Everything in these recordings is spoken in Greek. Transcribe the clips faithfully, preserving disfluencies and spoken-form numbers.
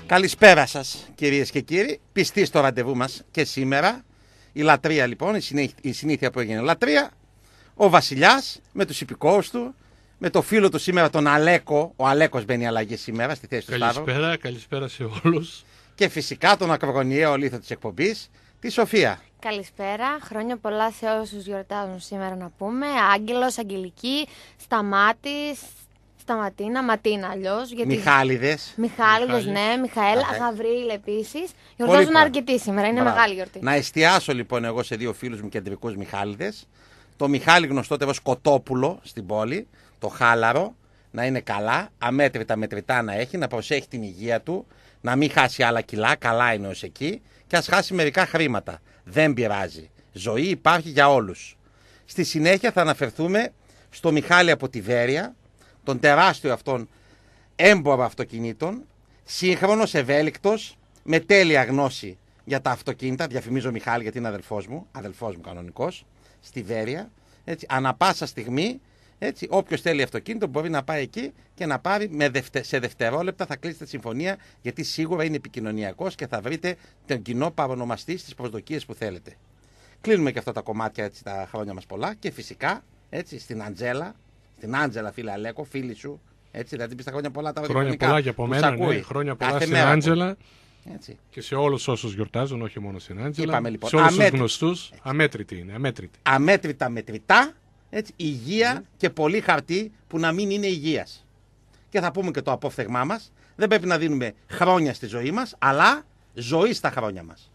Καλησπέρα σας κυρίες και κύριοι, πιστοί στο ραντεβού μας και σήμερα. Η λατρεία λοιπόν, η, συνέχ... η συνήθεια που έγινε λατρεία. Ο Βασιλιάς με τους υπηκόους του, με το φίλο του σήμερα τον Αλέκο. Ο Αλέκος μπαίνει αλλαγή σήμερα στη θέση του Σταύρου. Καλησπέρα, καλησπέρα σε όλους. Και φυσικά τον ακρογωνιαίο λίθο της εκπομπής, τη Σοφία. Καλησπέρα, χρόνια πολλά σε όσους γιορτάζουν σήμερα να πούμε. Άγγελος, Αγγελική, Σταμάτης, Σταματίνα, Ματίνα αλλιώς. Γιατί... Μιχάληδες. Μιχάληδες, ναι, Μιχαέλ, Γαβρίλ επίσης. Γιορτάζουν αρκετοί σήμερα, είναι Μπράβο. Μεγάλη γιορτή. Να εστιάσω λοιπόν εγώ σε δύο φίλους μου κεντρικούς Μιχάληδες. Το Μιχάλη γνωστότερο ως Κοτόπουλο στην πόλη, το χάλαρο, να είναι καλά, αμέτρητα μετρητά να έχει, να προσέχει την υγεία του, να μην χάσει άλλα κιλά, καλά είναι ως εκεί, και ας χάσει μερικά χρήματα. Δεν πειράζει. Ζωή υπάρχει για όλους. Στη συνέχεια θα αναφερθούμε στο Μιχάλη από τη Βέρεια, τον τεράστιο αυτόν έμπορο αυτοκινήτων, σύγχρονος, ευέλικτος, με τέλεια γνώση για τα αυτοκίνητα. Διαφημίζω Μιχάλη γιατί είναι αδελφός μου, αδελφός μου κανονικός, στη Βέρεια. Έτσι, ανα πάσα στιγμή, έτσι, όποιος θέλει αυτοκίνητο μπορεί να πάει εκεί και να πάρει με δευτε, σε δευτερόλεπτα θα κλείσετε συμφωνία, γιατί σίγουρα είναι επικοινωνιακός και θα βρείτε τον κοινό παρονομαστή στις προσδοκίες που θέλετε. Κλείνουμε και αυτά τα κομμάτια, έτσι, τα χρόνια μας πολλά, και φυσικά έτσι, στην Αντζέλα, στην Άντζελα, φίλε Αλέκο, φίλη σου, έτσι, δηλαδή πει τα χρόνια πολλά τα χρόνια πολλά και από μένα, ναι, χρόνια πολλά στην Άντζελα. Έτσι. Και σε όλους όσους γιορτάζουν, όχι μόνο στην Άντζελα. Είπαμε, λοιπόν, σε όλους αμέτρη... τους γνωστούς, αμέτρητη είναι, αμέτρητη. Αμέτρητα μετρητά, έτσι, υγεία mm. και πολύ χαρτί που να μην είναι υγείας. Και θα πούμε και το απόφθεγμά μας. Δεν πρέπει να δίνουμε χρόνια στη ζωή μας, αλλά ζωή στα χρόνια μας.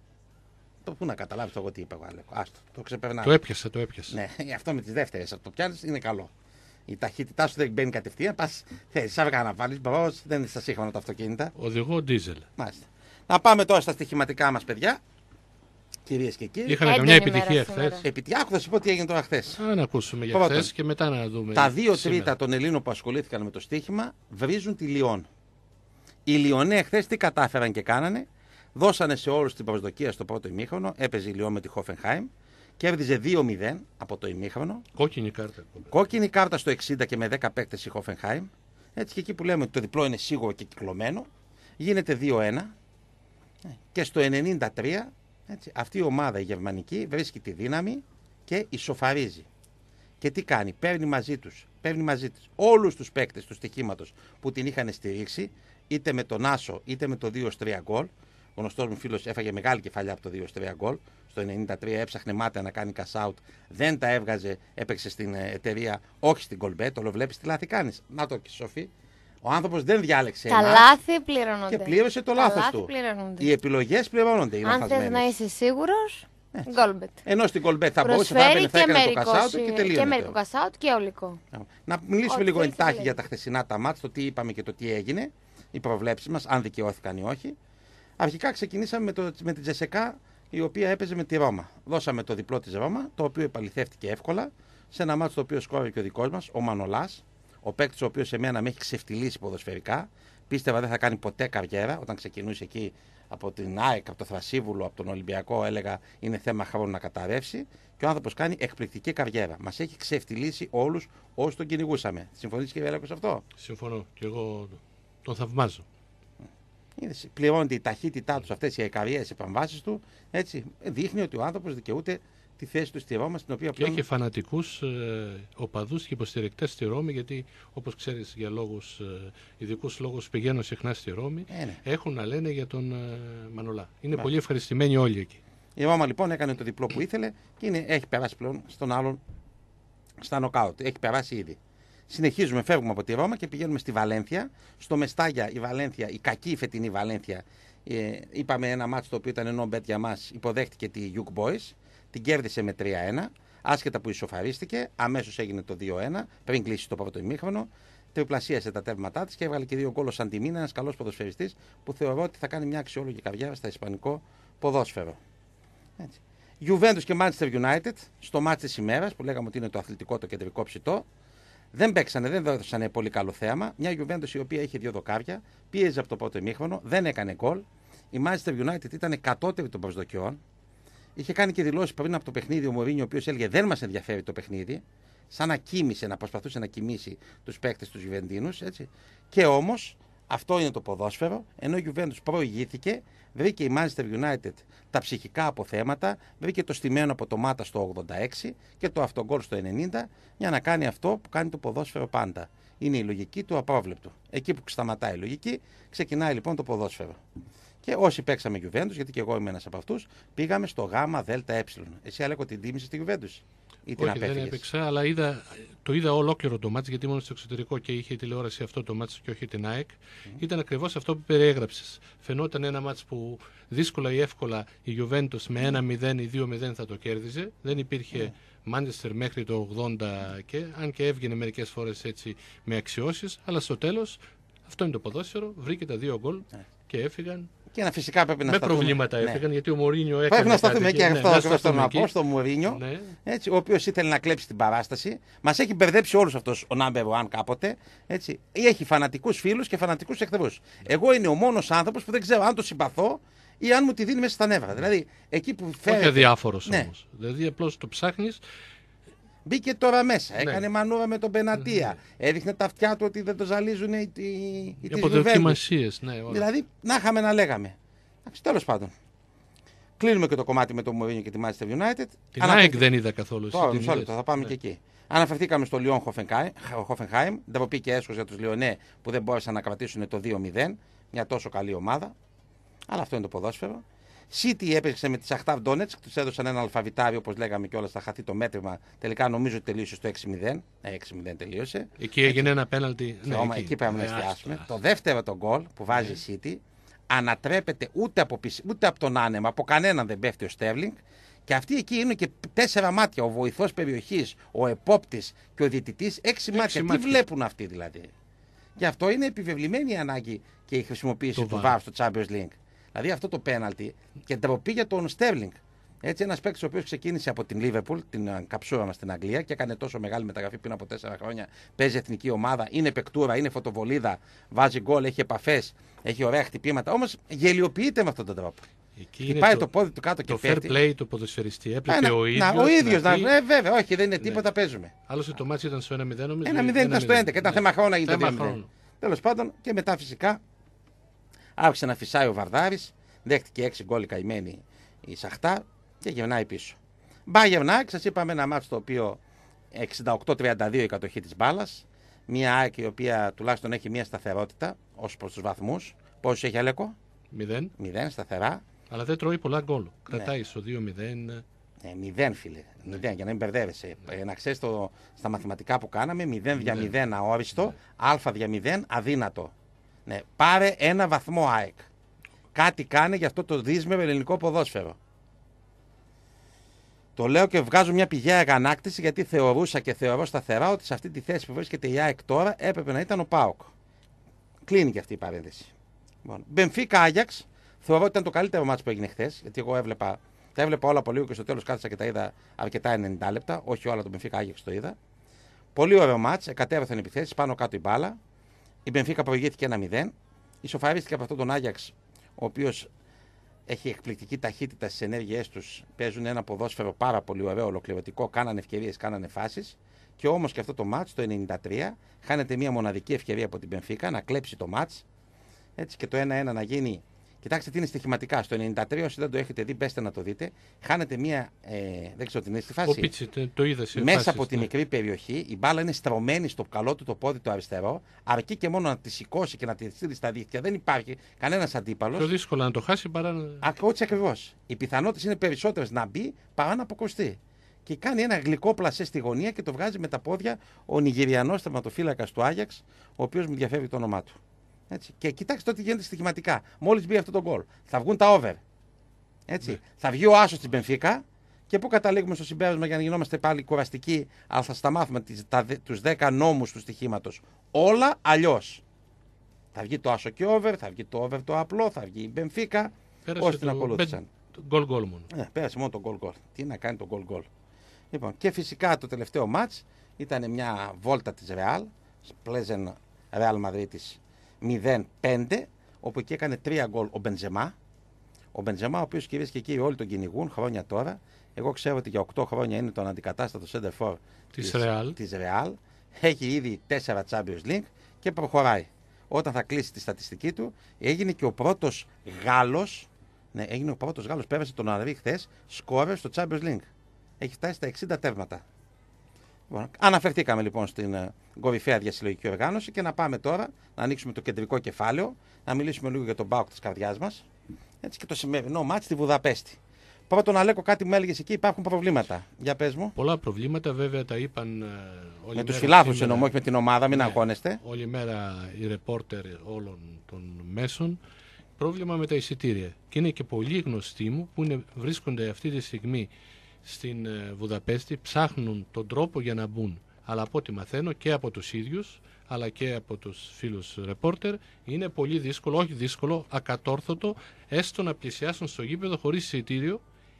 Το πού να καταλάβεις εγώ τι είπα εγώ, Αλέκο. Άστο, το ξεπερνάω. Το έπιασε, το έπιασε. Ναι, αυτό με τις δεύτερες, αυτό το πιάνεις είναι καλό. Η ταχύτητά σου δεν μπαίνει κατευθείαν. Πας, θέλεις άβγα να βάλεις, μπρος, δεν είναι στα σύγχρονα τα αυτοκίνητα. Οδηγώ ντίζελ. Μάλιστα. Να πάμε τώρα στα στοιχηματικά μας, παιδιά. Κυρίες και κύριοι. Είχαμε καμιά επιτυχία χθες. Επιτυχία, άκου θα σου πω τι έγινε τώρα χθες. Α, να ακούσουμε για χθες και μετά να δούμε. Τα δύο σήμερα. Τρίτα των Ελλήνων που ασχολήθηκαν με το στοίχημα βρίζουν τη Λιόν. Οι Λιονέ χθες τι κατάφεραν και κάνανε. Δώσανε σε όλους την προσδοκία στο πρώτο ημίχρονο. Έπαιζε η Λιόν με τη Χόφενχάιμ. Κέρδιζε δύο μηδέν από το ημίχρονο. Κόκκινη κάρτα. Κόκκινη κάρτα στο εξήντα και με δέκα παίκτες η Χόφενχάιμ. Έτσι, και εκεί που λέμε ότι το διπλό είναι σίγουρο και κυκλωμένο, γίνεται δύο ένα. Και στο ενενήντα τρία, έτσι, αυτή η ομάδα η γερμανική βρίσκει τη δύναμη και ισοφαρίζει. Και τι κάνει, παίρνει μαζί τους, παίρνει μαζί της όλους τους παίκτες του στοιχήματος που την είχαν στηρίξει, είτε με τον Άσο είτε με το δύο τρία γκολ. Ο γνωστός μου φίλος έφαγε μεγάλη κεφαλιά από το δύο τρία γκολ. Στο ενενήντα τρία έψαχνε μάτια να κάνει cash out, δεν τα έβγαζε, έπαιξε στην εταιρεία, όχι στην Colbet. Όλο βλέπεις τι λάθη κάνεις. Να το και Σοφή. Ο άνθρωπος δεν διάλεξε. Τα λάθη πληρώνονται. Και πλήρωσε το λάθος του. Πληρώνονται. Οι επιλογές πληρώνονται. Αν θες να είσαι σίγουρος, Colbet. Ενώ στην Colbet θα μπορούσε να έπαιρνε, θα έκανε το cash out και τελείωνε. Και μερικό cash out και ολικό. Να μιλήσουμε Ό, λίγο εντάχει για τα χθεσινά τα μάτς, το τι είπαμε και το τι έγινε. Οι προβλέψεις μας, αν δικαιώθηκαν ή όχι. Αρχικά ξεκινήσαμε με, το, με την Τζεσεκά, η οποία έπαιζε με τη Ρώμα. Δώσαμε το διπλό της Ρώμα, το οποίο επαληθεύτηκε εύκολα, σε ένα μάτσο το οποίο σκόρε και ο δικός μας, ο Μανολάς, ο παίκτης ο οποίος εμένα με έχει ξεφτυλίσει ποδοσφαιρικά. Πίστευα δεν θα κάνει ποτέ καριέρα. Όταν ξεκινούσε εκεί από την ΑΕΚ, από το Θρασίβουλο, από τον Ολυμπιακό, έλεγα είναι θέμα χρόνου να καταρρεύσει. Και ο άνθρωπος κάνει εκπληκτική καριέρα. Μας έχει ξεφτυλίσει όλους όσοι τον κυνηγούσαμε. Συμφωνείς, κύριε Αλέκο, σε αυτό? Συμφωνώ. Και εγώ τον θαυμάζω. Πληρώνεται η ταχύτητά του, αυτές οι εκαρίες επεμβάσεις του, έτσι, δείχνει ότι ο άνθρωπος δικαιούται τη θέση του στη Ρώμα, στην οποία και πλέον... έχει φανατικούς ε, οπαδούς και υποστηρικτές στη Ρώμη, γιατί όπως ξέρεις για λόγους, ε, ειδικούς λόγους πηγαίνω συχνά στη Ρώμη, ε, ναι. Έχουν να λένε για τον ε, Μανολά. Είναι Μπα. πολύ ευχαριστημένοι όλοι εκεί. Η Ρώμα λοιπόν έκανε το διπλό που ήθελε και είναι, έχει περάσει πλέον στον άλλον στα νοκάουτ. Έχει περάσει ήδη. Συνεχίζουμε, φεύγουμε από τη Ρώμα και πηγαίνουμε στη Βαλένθια. Στο Μεστάγια η Βαλένθια, η κακή φετινή Βαλένθια, ε, είπαμε ένα μάτσο το οποίο ήταν ενώ μπετ για μας, υποδέχτηκε τη Young Boys, την κέρδισε με τρία ένα, άσχετα που ισοφαρίστηκε, αμέσως έγινε το δύο ένα, πριν κλείσει το πρώτο ημίχρονο, τριπλασίασε τα τέρματά της και έβγαλε και δύο γκολ ως Αντιμίνα, ένας καλός ποδοσφαιριστής που θεωρώ ότι θα κάνει μια αξιόλογη καριέρα στα ισπανικό ποδόσφαιρο. Έτσι. Juventus και Manchester United, στο μάτς της ημέρας που λέγαμε ότι είναι το αθλητικό, το κεντρικό ψητό. Δεν παίξανε, δεν δώσανε πολύ καλό θέαμα. Μια Juventus η οποία είχε δύο δοκάρια, πίεζε από το πρώτο ημίχρονο, δεν έκανε γκολ. Η Manchester United ήταν κατώτερη των προσδοκιών. Είχε κάνει και δηλώσει πριν από το παιχνίδι ο Μωρίνιο, ο οποίος έλεγε δεν μας ενδιαφέρει το παιχνίδι. Σαν να κοίμησε, να προσπαθούσε να κοιμήσει τους παίκτες τους Γιουβεντίνους. Και όμως Αυτό είναι το ποδόσφαιρο. Ενώ η Juventus προηγήθηκε, βρήκε η Manchester United τα ψυχικά αποθέματα, βρήκε το στημένο από το Μάτα στο ογδόντα έξι και το αυτογκόλ στο ενενήντα για να κάνει αυτό που κάνει το ποδόσφαιρο πάντα. Είναι η λογική του απρόβλεπτου. Εκεί που σταματάει η λογική, ξεκινάει λοιπόν το ποδόσφαιρο. Και όσοι παίξαμε Juventus, γιατί και εγώ είμαι ένας από αυτούς, πήγαμε στο γάμα δέλτα ε. Εσύ, Αλέκο, την τίμησε στη Juventus? Ή την Όχι, δεν έπαιξα, αλλά είδα, το είδα ολόκληρο το μάτς, γιατί μόνο στο εξωτερικό και είχε τηλεόραση αυτό το μάτς και όχι την ΑΕΚ. Mm. Ήταν ακριβώς αυτό που περιέγραψες. Φαινόταν ένα μάτς που δύσκολα ή εύκολα η Juventus με ένα μηδέν ή δύο μηδέν θα το κέρδιζε. Δεν υπήρχε Manchester μέχρι το ογδόντα, και, αν και έβγαινε μερικές φορές έτσι με αξιώσεις, αλλά στο τέλος αυτό είναι το ποδόσφαιρο, βρήκε τα δύο γκολ mm. και έφυγαν. Και να φυσικά πρέπει να με σταθούμε. προβλήματα έφυγαν, ναι. Γιατί ο Μουρίνιο έκανε. Πρέπει να σταθούμε και, και αυτό. Ναι, αυτό να πω στο Μουρίνιο, ναι. Έτσι, ο οποίος ήθελε να κλέψει την παράσταση. Μας έχει μπερδέψει όλους αυτός ο number one κάποτε. Έτσι. Έχει φανατικούς φίλους και φανατικούς εχθρούς. Εγώ είναι ο μόνος άνθρωπος που δεν ξέρω αν το συμπαθώ ή αν μου τη δίνει μέσα στα νεύρα. Δηλαδή, εκεί που φέρεται... Όχι αδιάφορος ναι. όμως. Δηλαδή, απλώς το ψάχνεις. Μπήκε τώρα μέσα, έκανε ναι. μανούρα με τον Πενατία. Ναι. Έδειχνε τα αυτιά του ότι δεν το ζαλίζουν οι, οι, οι, οι αποδοκιμασίες, ναι. Όλα. Δηλαδή, να είχαμε να λέγαμε. Τέλος πάντων. Κλείνουμε και το κομμάτι με το Μουρίνιο και τη Manchester United. Την ΑΕΚ δεν είδα καθόλου. Τώρα, μισό λεπτό, θα πάμε ναι. και εκεί. Αναφερθήκαμε στο Λιόν Hoffenheim. Ντροπή και έσχος για τους Λιονέ που δεν μπόρεσαν να κρατήσουν το δύο μηδέν. Μια τόσο καλή ομάδα. Αλλά αυτό είναι το ποδόσφαιρο. City έπαιξε με τη Σαχτάρ Ντόνετσκ, τους έδωσαν ένα αλφαβητάριο, όπως λέγαμε κιόλας, θα χαθεί το μέτρημα. Τελικά νομίζω ότι τελείωσε στο έξι μηδέν. έξι μηδέν τελείωσε. Εκεί έγινε έτσι. Ένα πέναλτι. Ναι, εκεί, εκεί πρέπει να εστιάσουμε. Το δεύτερο το γκολ που βάζει η City ανατρέπεται ούτε από, ούτε από τον άνεμα, από κανέναν δεν πέφτει ο Στέρλινγκ. Και αυτοί εκεί είναι και τέσσερα μάτια. Ο βοηθός περιοχής, ο επόπτης και ο διαιτητής, έξι, έξι μάτια. μάτια. Τι βλέπουν αυτοί δηλαδή? Γι' αυτό είναι επιβεβλημένη η ανάγκη και η χρησιμοποίηση το του βάρ στο Champions League. Δηλαδή αυτό το πέναλτι και ντροπή για τον Στέρλινγκ. Έτσι, ένας παίκτης ο οποίος ξεκίνησε από την Liverpool, την καψούρα μας στην Αγγλία, και έκανε τόσο μεγάλη μεταγραφή πριν από τέσσερα χρόνια. Παίζει εθνική ομάδα, είναι παικτούρα, είναι φωτοβολίδα, βάζει γκολ, έχει επαφές, έχει ωραία χτυπήματα. Όμως γελιοποιείται με αυτόν τον τρόπο. Χτυπάει το, το πόδι του κάτω και το πέφτει. Το fair play του ποδοσφαιριστή έπρεπε ο ίδιος. Να, ο ίδιος να, να, ε, βέβαια, όχι, δεν είναι τίποτα, ναι. Παίζουμε. Άλλωστε το μάτι ήταν στο ένα μηδέν, νομίζω. ένα μηδέν ήταν στο έντεκα, ήταν ναι. θέμα χρόνου να γίνει το δύο μηδέν. Τέλος πάντων, και μετά φυσικά άρχισε να φυσάει ο Βαρδάρης. Δέχτηκε έξι γκολ καημένη η Σαχτάρ και γυρνάει πίσω. Bayern ΑΕΚ, σας είπαμε, ένα μάτσο το οποίο εξήντα οκτώ τριάντα δύο η κατοχή της μπάλας. Μια ΑΕΚ η οποία τουλάχιστον έχει μια σταθερότητα ως προς τους βαθμούς. Πόσους έχει, Αλέκο? Μηδέν. Μηδέν, σταθερά. Αλλά δεν τρώει πολλά γκολ. Κρατάει ναι. στο δύο μηδέν. Ε, μηδέν, φίλε. Ναι. Μηδέν, για να μην μπερδεύεσαι. Ε, να ξέρεις το, στα μαθηματικά που κάναμε, μηδέν δια μηδέν αόριστο, ναι. α δια μηδέν αδύνατο. Ναι. Πάρε ένα βαθμό ΑΕΚ. Κάτι κάνει για αυτό το δύσμερο ελληνικό ποδόσφαιρο. Το λέω και βγάζω μια πηγαία αγανάκτηση, γιατί θεωρούσα και θεωρώ σταθερά ότι σε αυτή τη θέση που βρίσκεται η ΑΕΚ τώρα έπρεπε να ήταν ο ΠΑΟΚ. Κλείνει και αυτή η παρένθεση. Μπενφίκα Άγιαξ, θεωρώ ότι ήταν το καλύτερο μάτσο που έγινε χθες, γιατί εγώ έβλεπα, τα έβλεπα όλα από λίγο και στο τέλος κάθισα και τα είδα αρκετά ενενήντα λεπτά. Όχι όλα, το Μπενφίκα Άγιαξ το είδα. Πολύ ωραίο μάτς, εκατέρωθαν επιθέσεις, πάνω κάτω η μπάλα. Η Μπενφίκα προηγήθηκε ένα μηδέν. Ισοφαρίστηκε από αυτόν τον Άγιαξ, ο οποίος έχει εκπληκτική ταχύτητα στις ενέργειές τους. Παίζουν ένα ποδόσφαιρο πάρα πολύ ωραίο, ολοκληρωτικό, κάνανε ευκαιρίες, κάνανε φάσεις. Και όμως και αυτό το μάτς, το ενενήντα τρία, χάνεται μια μοναδική ευκαιρία από την Μπενφίκα να κλέψει το μάτς. Έτσι, και το ένα ένα να γίνει. Κοιτάξτε τι είναι στοιχηματικά. Στο ενενήντα τρία, όσοι δεν το έχετε δει, μπέστε να το δείτε. Χάνεται μια. Ε, δεν ξέρω την στη φάση. Ο Πίτσι, το είδα σε μέσα φάσεις, από τη ναι. μικρή περιοχή, η μπάλα είναι στρωμένη στο καλό του το πόδι το αριστερό. Αρκεί και μόνο να τη σηκώσει και να τη στείλει στα δίχτυα. Δεν υπάρχει κανένας αντίπαλος. Πιο δύσκολο να το χάσει παρά να. Έτσι ακριβώς. Οι πιθανότητες είναι περισσότερες να μπει παρά να αποκοστεί. Και κάνει ένα γλυκό πλασέ στη γωνία και το βγάζει με τα πόδια ο Νιγηριανός τερματοφύλακας του Άγιαξ, ο οποίος μου διαφεύγει το όνομά του. Έτσι. Και κοιτάξτε ό,τι γίνεται στοιχηματικά. Μόλις μπει αυτό το γκολ, θα βγουν τα over. Έτσι. Ναι. Θα βγει ο άσος της Μπενφίκα και πού καταλήγουμε στο συμπέρασμα για να γινόμαστε πάλι κουραστικοί, αλλά θα στα μάθουμε τις, τα, τους δέκα νόμους του στοιχήματος. Όλα αλλιώς. Θα βγει το άσο και over, θα βγει το over το απλό, θα βγει η Μπενφίκα. Όσοι την ακολούθησαν. Γκολ γκολ μόνο. Ναι, πέρασε μόνο το γκολ γκολ. Τι να κάνει το γκολ γκολ. Λοιπόν, και φυσικά το τελευταίο μάτς ήταν μια βόλτα της Ρεάλ, Πλέζεν Ρεάλ Μαδρίτης μηδέν πέντε, όπου εκεί έκανε τρία γκολ ο Μπενζεμά. Ο Μπενζεμά, ο οποίος, κυρίες και κύριοι, όλοι τον κυνηγούν χρόνια τώρα. Εγώ ξέρω ότι για οκτώ χρόνια είναι τον αντικατάστατο center for της, της Real. Έχει ήδη τέσσερα Champions League και προχωράει. όταν θα κλείσει τη στατιστική του, έγινε και ο πρώτος Γάλλος, ναι, έγινε ο πρώτος Γάλλος, πέρασε τον Ανρί χθες, σκόρερ στο Champions League. Έχει φτάσει στα εξήντα τέρματα. Λοιπόν, αναφερθήκαμε λοιπόν στην uh, κορυφαία διασυλλογική οργάνωση και να πάμε τώρα να ανοίξουμε το κεντρικό κεφάλαιο, να μιλήσουμε λίγο για τον ΠΑΟΚ της καρδιάς μας, έτσι, και το σημερινό μάτς στη Βουδαπέστη. Πρώτον, Αλέκο, κάτι μου έλεγες εκεί, υπάρχουν προβλήματα. Για πες μου. Πολλά προβλήματα, βέβαια τα είπαν uh, όλη με τους φιλάθλους εννοώ, όχι με την ομάδα, μην ναι, αγχώνεστε. Όλη μέρα οι ρεπόρτερ όλων των μέσων. Πρόβλημα με τα εισιτήρια. Και είναι και πολλοί γνωστοί μου που είναι, βρίσκονται αυτή τη στιγμή στην uh, Βουδαπέστη, ψάχνουν τον τρόπο για να μπουν. Αλλά από ό,τι μαθαίνω και από τους ίδιους, αλλά και από τους φίλους ρεπόρτερ, είναι πολύ δύσκολο, όχι δύσκολο, ακατόρθωτο, έστω να πλησιάσουν στο γήπεδο χωρίς εισιτήριο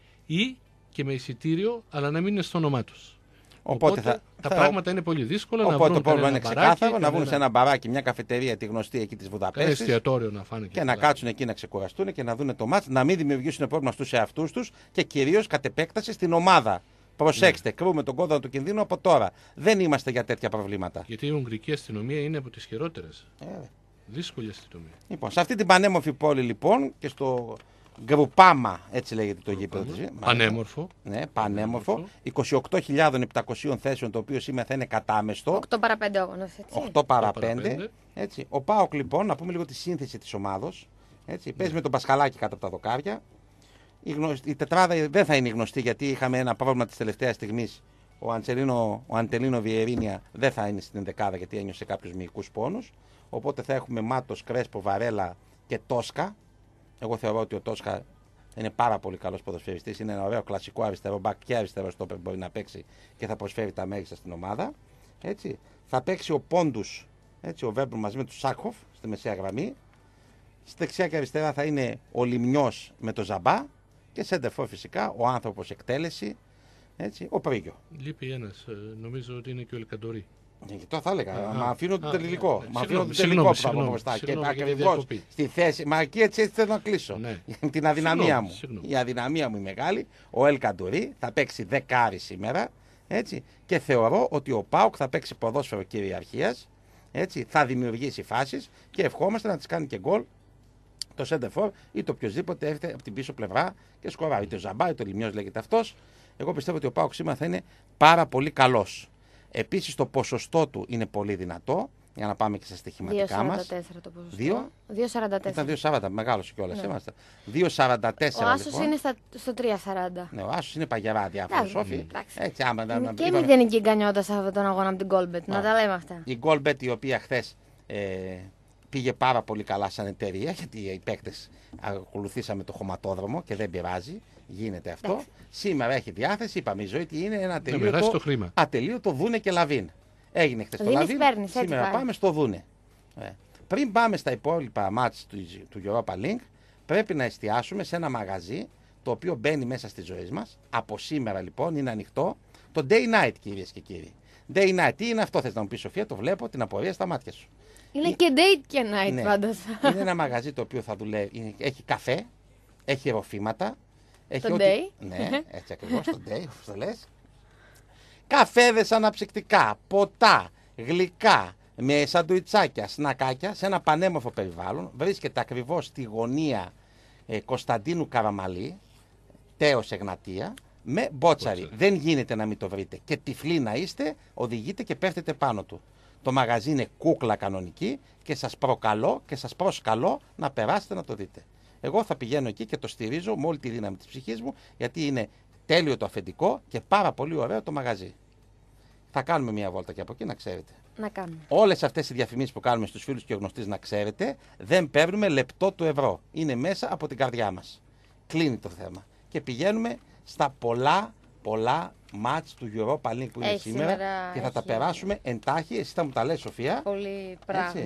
ή και με εισιτήριο, αλλά να μην είναι στο όνομά τους. Οπότε, Οπότε θα, τα θα, πράγματα είναι πολύ δύσκολα. Οπότε να βρουν το πρόβλημα είναι ξεκάθαρο, μπαράκι, να βγουν σε ένα μπαράκι, μια καφετερία, τη γνωστή εκεί της Βουδαπέστης. Εστιατόριο να φάνε και, και να κάτσουν εκεί να ξεκουραστούν και να δουν το μάτς, να μην δημιουργήσουν πρόβλημα στους εαυτούς τους και κυρίως κατ' επέκταση στην ομάδα. Προσέξτε, ναι. Κρούμε τον κόδωνα του κινδύνου από τώρα. Δεν είμαστε για τέτοια προβλήματα. Γιατί η Ουγγρική αστυνομία είναι από τις χειρότερες. Ε. Δύσκολη αστυνομία. Λοιπόν, σε αυτή την πανέμορφη πόλη λοιπόν και στο Γκρουπάμα, έτσι λέγεται το γήπεδο της. Πανέμορφο. Ναι, πανέμορφο. είκοσι οκτώ χιλιάδες επτακόσιες θέσεων, το οποίο σήμερα θα είναι κατάμεστο. οκτώ παρά πέντε όγονος, έτσι. οκτώ παρά πέντε. Έτσι. Ο ΠΑΟΚ λοιπόν, να πούμε λίγο τη σύνθεση της ομάδος. Έτσι. Ναι. Παίζει με τον Πασχαλάκη κάτω από τα δοκάρια. Η, γνωσ... η τετράδα δεν θα είναι γνωστή γιατί είχαμε ένα πρόβλημα της τελευταίας στιγμής. Ο, Αντσελίνο, ο Αντελίνο Βιερίνια δεν θα είναι στην δεκάδα γιατί ένιωσε κάποιους μυϊκούς πόνους. Οπότε θα έχουμε Μάτος, Κρέσπο, Βαρέλα και Τόσκα. Εγώ θεωρώ ότι ο Τόσκα είναι πάρα πολύ καλός ποδοσφαιριστής. Είναι ένα ωραίο κλασικό αριστερό μπακ και αριστερό στόπερ μπορεί να παίξει και θα προσφέρει τα μέγιστα στην ομάδα. Έτσι. Θα παίξει ο Πόντους, έτσι, ο Βέμπρου μαζί με τον Σάκχοφ στη μεσαία γραμμή. Στη δεξιά και αριστερά θα είναι ο Λιμνιός με τον Ζαμπά. Και σέντερφορ φυσικά, ο άνθρωπος εκτέλεση, έτσι, ο Πρίγιο. Λείπει ένας, νομίζω ότι είναι και ο Ελκαντορί. Και τώρα θα έλεγα, α, μα αφήνω το τελικό. Ναι, μα αφήνω το τελικό πράγμα μπροστά. Και ακριβώς στη θέση, μα εκεί έτσι, έτσι θέλω να κλείσω. Ναι. Την αδυναμία μου. Συγγνώμη. Η αδυναμία μου η μεγάλη, ο Ελκαντορί θα παίξει δεκάρι σήμερα, έτσι, και θεωρώ ότι ο ΠΑΟΚ θα παίξει ποδόσφαιρο κυριαρχίας, έτσι, θα δημιουργήσει φάσεις και ευχόμαστε να τις κάνει και γκολ. Το σέντερφορ ή το οποιοδήποτε έρχεται από την πίσω πλευρά και σκοράρει. Είτε ο Ζαμπά είτε ο Λιμνιός λέγεται αυτός. Εγώ πιστεύω ότι ο ΠΑΟΚ σήμερα θα είναι πάρα πολύ καλός. Επίσης το ποσοστό του είναι πολύ δυνατό. Για να πάμε και στα στοιχηματικά μας. δύο σαράντα τέσσερα το ποσοστό. δύο σαράντα τέσσερα. Ήταν δύο σαράντα, μεγάλος κιόλας. Ναι. Είμαστε. δύο σαράντα τέσσερα. Ο Άσος λοιπόν. είναι στα, στο τρία σαράντα. Ναι, ο Άσος είναι παγερά διάφορο σόφι. Έτσι, άμα, και είπαμε... μηδενική γκανιότα σε αυτόν τον αγώνα από την Goalbet. Να τα λέμε αυτά. Η Goalbet η οποία χθες ε, πήγε πάρα πολύ καλά σαν εταιρεία, γιατί οι παίκτες ακολουθήσαμε το χωματόδρομο και δεν πειράζει, γίνεται αυτό. Εντάξει. Σήμερα έχει διάθεση, είπαμε η ζωή τι είναι ένα ατελείωτο, ατελείωτο Δούνε και Λαβίν. Έγινε χθες το Λαβίν, παίρνεις, σήμερα πάμε στο Δούνε. Ε. Πριν πάμε στα υπόλοιπα μάτς του, του Europa League, πρέπει να εστιάσουμε σε ένα μαγαζί το οποίο μπαίνει μέσα στη ζωή μας. Από σήμερα λοιπόν είναι ανοιχτό το Day Night, κυρίες και κύριοι. Day Night, τι είναι αυτό, θες να μου πεις Σοφία, το βλέπω την απορία στα μάτια σου. Είναι και date και night, ναι, πάντως. Είναι ένα μαγαζί το οποίο θα δουλεύει. Έχει καφέ, έχει ροφήματα. Έχει το ό,τι... day. Ναι, έτσι ακριβώς, το day, όπως το λες. Καφέδες αναψυκτικά, ποτά, γλυκά, με σαντουιτσάκια, σνακάκια, σε ένα πανέμορφο περιβάλλον. Βρίσκεται ακριβώς στη γωνία ε, Κωνσταντίνου Καραμαλή, τέος Εγνατία, με μπότσαρι. Μπότσαρι. Δεν γίνεται να μην το βρείτε. Και τυφλοί να είστε, οδηγείτε και πέφτετε πάνω του. Το μαγαζί είναι κούκλα κανονική και σας προκαλώ και σας προσκαλώ να περάσετε να το δείτε. Εγώ θα πηγαίνω εκεί και το στηρίζω με όλη τη δύναμη της ψυχής μου, γιατί είναι τέλειο το αφεντικό και πάρα πολύ ωραίο το μαγαζί. Θα κάνουμε μια βόλτα και από εκεί, να ξέρετε. Να κάνουμε. Όλες αυτές οι διαφημίσεις που κάνουμε στους φίλους και γνωστείς, να ξέρετε, δεν παίρνουμε λεπτό του ευρώ. Είναι μέσα από την καρδιά μας. Κλείνει το θέμα. Και πηγαίνουμε στα πολλά, πολλά μάτς του Europa League που είναι έχει σήμερα, σήμερα και θα έχει... τα περάσουμε εντάχει. Εσύ θα μου τα λες, Σοφία. Πολύ πράγμα.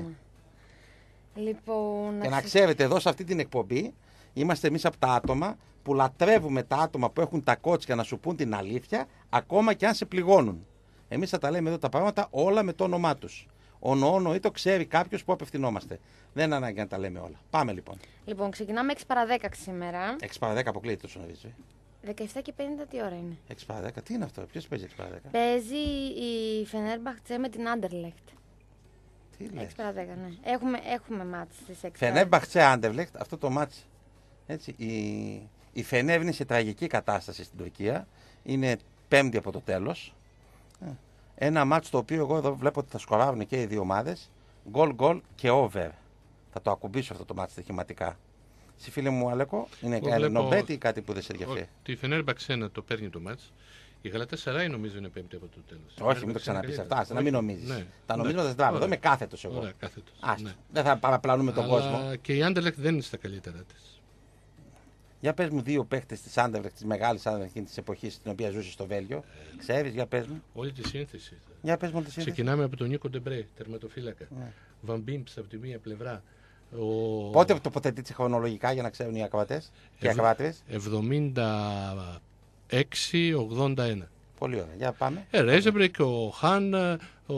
Λοιπόν, και να ξέρετε, εδώ σε αυτή την εκπομπή είμαστε εμείς από τα άτομα που λατρεύουμε τα άτομα που έχουν τα κότσια να σου πούν την αλήθεια, ακόμα και αν σε πληγώνουν. Εμείς θα τα λέμε εδώ τα πράγματα όλα με το όνομά τους. Ο νοόνο ή το ξέρει κάποιος που απευθυνόμαστε. Δεν είναι ανάγκη να τα λέμε όλα. Πάμε λοιπόν. Λοιπόν, ξεκινάμε έξι παρά δέκα σήμερα. έξι παρά δέκα αποκλείεται τόσο νωρίς. δεκαεπτά και πενήντα τι ώρα είναι. έξι παρά δέκα, τι είναι αυτό, ποιος παίζει έξι παρά δέκα. Παίζει η Φενέρμπαχτσε με την Άντερλεχτ. έξι παρά δέκα, ναι. Έχουμε, έχουμε μάτς στις έξι. Φενέρμπαχτσε Άντερλεχτ, αυτό το μάτς. Έτσι, η, η Φενέρ είναι σε τραγική κατάσταση στην Τουρκία. Είναι πέμπτη από το τέλος. Ένα μάτς το οποίο εγώ εδώ βλέπω ότι θα σκοράρουν και οι δύο ομάδες. Γκολ, γκολ και over. Θα το ακουμπήσω αυτό το μάτς στοιχηματικά. Εσύ φίλε μου Αλέκο, είναι νομπέτη ή κάτι που δεν σε ενδιαφέρει? Τη Φενέρμπαχτσε να το παίρνει το μάτς. Η Γαλατασαράι νομίζω είναι πέμπτη από το τέλος. Όχι, μην το ξαναπείς αυτά. Να μην νομίζεις. Ναι. Τα νομίζοντας στράβα. Εδώ είμαι κάθετος εγώ. Ωραία, κάθετος. Ναι. Δεν θα παραπλανούμε τον Αλλά κόσμο. Και η Άντερλεχτ δεν είναι στα καλύτερα της. Για πες μου δύο παίχτες της Άντερλεχτ, της μεγάλης Άντερλεχτ της εποχής στην οποία ζούσε στο Βέλγιο. Ε, Ξέρεις, για πες μου. Όλη τη σύνθεση. Για πες μου τη σύνθεση. Ξεκινάμε από τον Νίκο Ντεμπρέ, τερματοφύλακα. Ναι. Βαν Μπίμπς από τη μία πλευρά. Ο... Πότε τοποθετείται χρονολογικά για να ξέρουν οι ακροατές και οι ακροάτριες? εβδομήντα έξι ογδόντα ένα. Πολύ ωραία. Για πάμε. Ε, Ρέζεμπρικ, ο Χάν, ο...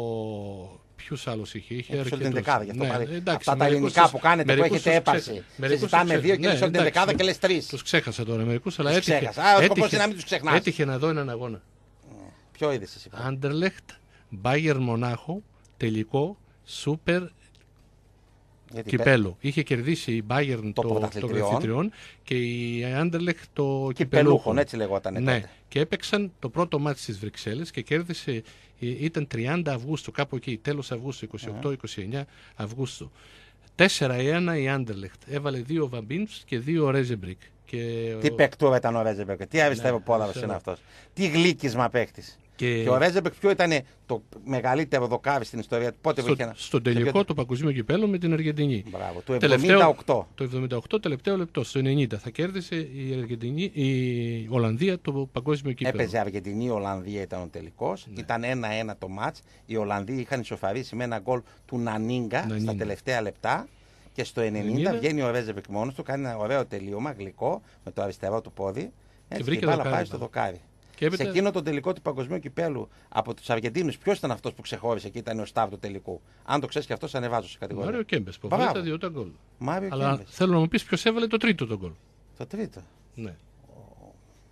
Ποιους άλλους είχε, είχε αρκετούς. Την δεκάδα, γι' αυτό ναι, πάρει. Εντάξει, αυτά τα ελληνικά που κάνετε, που έχετε έπαρση. Συζητάμε δύο και ναι, σε όλη την δεκάδα και λες τρεις. Τους ξέχασα τώρα μερικούς, αλλά έτυχε, έτυχε, Α, έτυχε, να μην τους ξεχνάς. έτυχε να δω έναν αγώνα. Ποιο είδες εσύ? Άντερλεχτ, Μπάγερν Μονάχο, τελικό, σούπερ κυπέλο. Είχε κερδίσει η Bayern το πρωταθλητριών και η Anderlecht το κυπελούχο. Έτσι λεγόταν. Ναι. Και έπαιξαν το πρώτο μάτι στις Βρυξέλλες και κέρδισε, ήταν τριάντα Αυγούστου, κάπου εκεί, τέλος Αυγούστου, είκοσι οκτώ είκοσι εννιά Αυγούστου. τέσσερα ένα η Anderlecht. Έβαλε δύο Βαμπίνς και δύο Ρέζεμπρικ. Και τι ο... παικτούρα ήταν ο Ρέζεμπρικ, τι αριστερό πόδαρος είναι αυτός. Τι γλύκισμα παίχτης. Και... και ο Ρέζεμπεκ ποιο ήταν το μεγαλύτερο δοκάρι στην ιστορία του? Πότε στο, ένα... Στον τελικό ποιο... του παγκοσμίου κυπέλου με την Αργεντινή. Μπράβο, το εβδομήντα οκτώ. Το εβδομήντα οκτώ τελευταίο λεπτό. Στο ενενήντα θα κέρδισε η, Αργεντινή, η Ολλανδία το παγκόσμιο κυπέλο. Έπαιζε Αργεντινή, η Ολλανδία ήταν ο τελικός. Ναι. Ήταν ένα ένα το μάτς. Οι Ολλανδοί είχαν ισοφαρίσει με ένα γκολ του Νανίγκα, Νανίγκα στα τελευταία λεπτά. Και στο ενενήντα, ενενήντα βγαίνει ο Ρέζεμπεκ μόνος του, κάνει ένα ωραίο τελείωμα γλυκό με το αριστερό του πόδι. Έτσι, και, και η μπάλα πάει στο δοκάρι. Έπειτα... Σε εκείνο το τελικό του παγκοσμίου κυπέλου από τους Αργεντίνους, ποιος ήταν αυτός που ξεχώρισε και ήταν ο στάρ του τελικού? Αν το ξέρεις και αυτό, ανεβάζω σε κατηγορία. Μάριο Κέμπες που έβαλε τα δύο τα γκολ. Μάριο Αλλά Κέμπες. Θέλω να μου πεις ποιος έβαλε το τρίτο το γκολ. Το τρίτο. Ναι. Oh.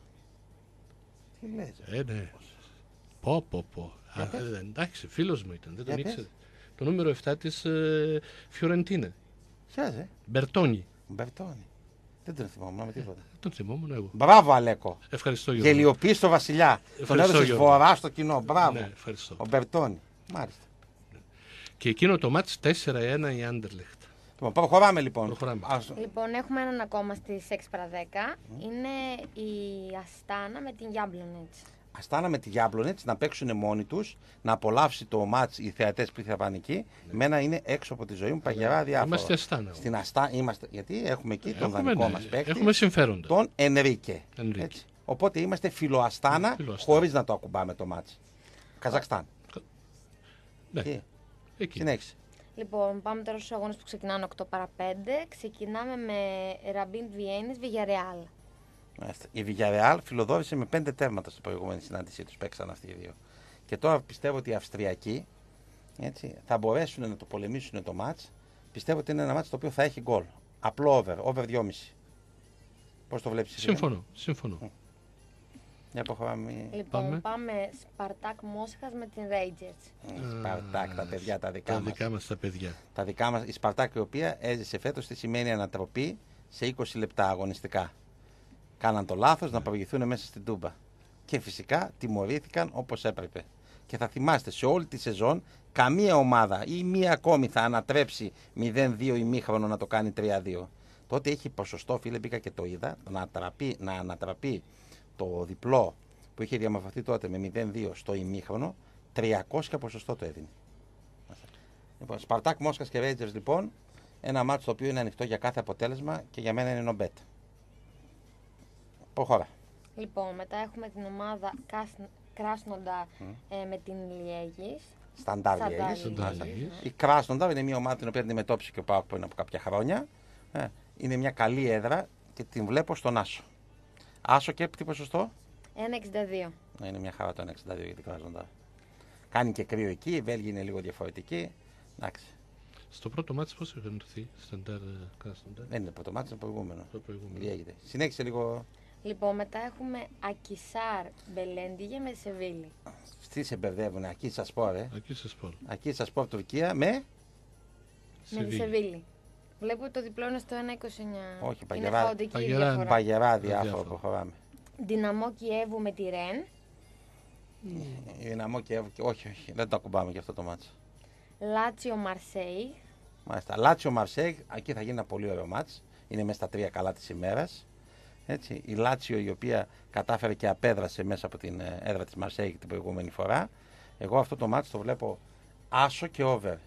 Τι λες? Ε, ναι. Πω, πω, πω. Α, ε, εντάξει, φίλος μου ήταν, δεν τον ήξερε. Το νούμερο επτά της ε, Φιωρεντίνα. Ποιος, ε? Μπερτόνι. Μπερτόνι. Δεν τον θυμόμουν με τίποτα. Τον θυμόμουν εγώ. Μπράβο, Αλέκο. Ευχαριστώ, Γιώργο. Γελιοποίησε το Βασιλιά. Τον έδωσε φορά στο κοινό. Μπράβο. Ναι, ευχαριστώ. Ο Μπερτόνι. Μάλιστα. Ναι. Και εκείνο το μάτς τέσσερα ένα η Άντερλεχτ. Λοιπόν, προχωράμε λοιπόν. Προχωράμε. Λοιπόν, έχουμε έναν ακόμα στις έξι παρά δέκα. Mm. Είναι η Αστάνα με την Γιάμπλονετς. Αστάνα με τη Γιάμπλονετς να παίξουν μόνοι τους, να απολαύσει το μάτς οι θεατές που θα πάνε εκεί. Ναι. Μένα είναι έξω από τη ζωή μου παγερά διάφορα. Είμαστε Αστάνα. Στην Αστάνα είμαστε, γιατί έχουμε εκεί τον έχουμε, δανεικό ναι. μας παίκτη. Έχουμε συμφέροντα. Τον Ενρίκε. Έτσι. Οπότε είμαστε φιλοαστάνα, χωρίς να το ακουμπάμε το μάτς. Καζακστάν. Ναι. Εκεί. Εκεί. Συνέχισε. Λοιπόν, πάμε τώρα στους αγώνες που ξεκινάνε οκτώ παρά πέντε. Ξεκινάμε με Ραμπίν Βιέννης, Βιγιαρεάλ. Η Villarreal φιλοδόρησε με πέντε τέρματα στην προηγούμενη συνάντησή τους. Παίξαν αυτοί οι δύο. Και τώρα πιστεύω ότι οι Αυστριακοί έτσι, θα μπορέσουν να το πολεμήσουν το μάτς. Πιστεύω ότι είναι ένα μάτς το οποίο θα έχει γκολ. Απλό over, over δυόμισι. Πώς το βλέπεις εσύ? Συμφωνώ, συμφωνώ. Mm. Για προχωράμε. Λοιπόν, πάμε, πάμε Σπαρτάκ Μόσχας με την Rangers. Mm, Σπαρτάκ, τα παιδιά τα δικά τα μας. Δικά μας τα παιδιά. Τα δικά μας, η Σπαρτάκ η οποία έζησε φέτος τι σημαίνει ανατροπή σε είκοσι λεπτά αγωνιστικά. Κάναν το λάθος να προηγηθούν μέσα στην Τούμπα. Και φυσικά τιμωρήθηκαν όπως έπρεπε. Και θα θυμάστε, σε όλη τη σεζόν, καμία ομάδα ή μία ακόμη θα ανατρέψει μηδέν δύο ημίχρονο να το κάνει τρία δύο. Τότε έχει ποσοστό, φίλε, μπήκα και το είδα, να ανατραπεί, να ανατραπεί το διπλό που είχε διαμορφωθεί τότε με μηδέν δύο στο ημίχρονο, τριακόσια ποσοστό το έδινε. Λοιπόν, Σπαρτάκ Μόσχας και Rangers λοιπόν, ένα μάτσο το οποίο είναι ανοιχτό για κάθε αποτέλεσμα και για μένα είναι νομπέτ. Προχώρα. Λοιπόν, μετά έχουμε την ομάδα Κράσνοντα mm. ε, με την Λιέγης. Σταντάρ Λιέγης. Η Κράσνοντα είναι μια ομάδα την οποία αντιμετώπισε και ο ΠΑΟΚ πριν από κάποια χρόνια. Ε, είναι μια καλή έδρα και την βλέπω στον Άσο. Άσο και τι ποσοστό? ένα εξήντα δύο. Ναι, είναι μια χαρά το ένα εξήντα δύο για την Κράσνοντα. Κάνει και κρύο εκεί, η Βέλγη είναι λίγο διαφορετική. Εντάξει. Στο πρώτο μάτι πώς είχαν έρθει, Σταντάρ Κράσνοντα? Δεν είναι το πρώτο μάτι, είναι το προηγούμενο. Το προηγούμενο. Συνέχισε λίγο. Λοιπόν, μετά έχουμε Ακισάρ Μπελέντιγε με Σεβίλη. Τι σε μπερδεύουνε, Ακίσα Σπορ, ε. Ακίσα Σπορ. Ακίσα Σπορ Τουρκία με. Με τη Σεβίλη. Βλέπω το διπλό είναι στο ένα είκοσι εννιά. Όχι, παγερά, παγερά, παγερά διάφορο προχωράμε. Δυναμό Κιέβου με τη Ρεν. Mm. Η Δυναμό Κιέβου, όχι, όχι, δεν το ακουμπάμε για αυτό το μάτς. Λάτσιο Μαρσέη. Μάλιστα, Λάτσιο Μαρσέη, εκεί θα γίνει ένα πολύ ωραίο μάτς. Είναι μέσα στα τρία καλά της ημέρας. Έτσι, η Λάτσιο η οποία κατάφερε και απέδρασε μέσα από την έδρα της Μαρσέη την προηγούμενη φορά. Εγώ αυτό το μάτς το βλέπω άσο και over.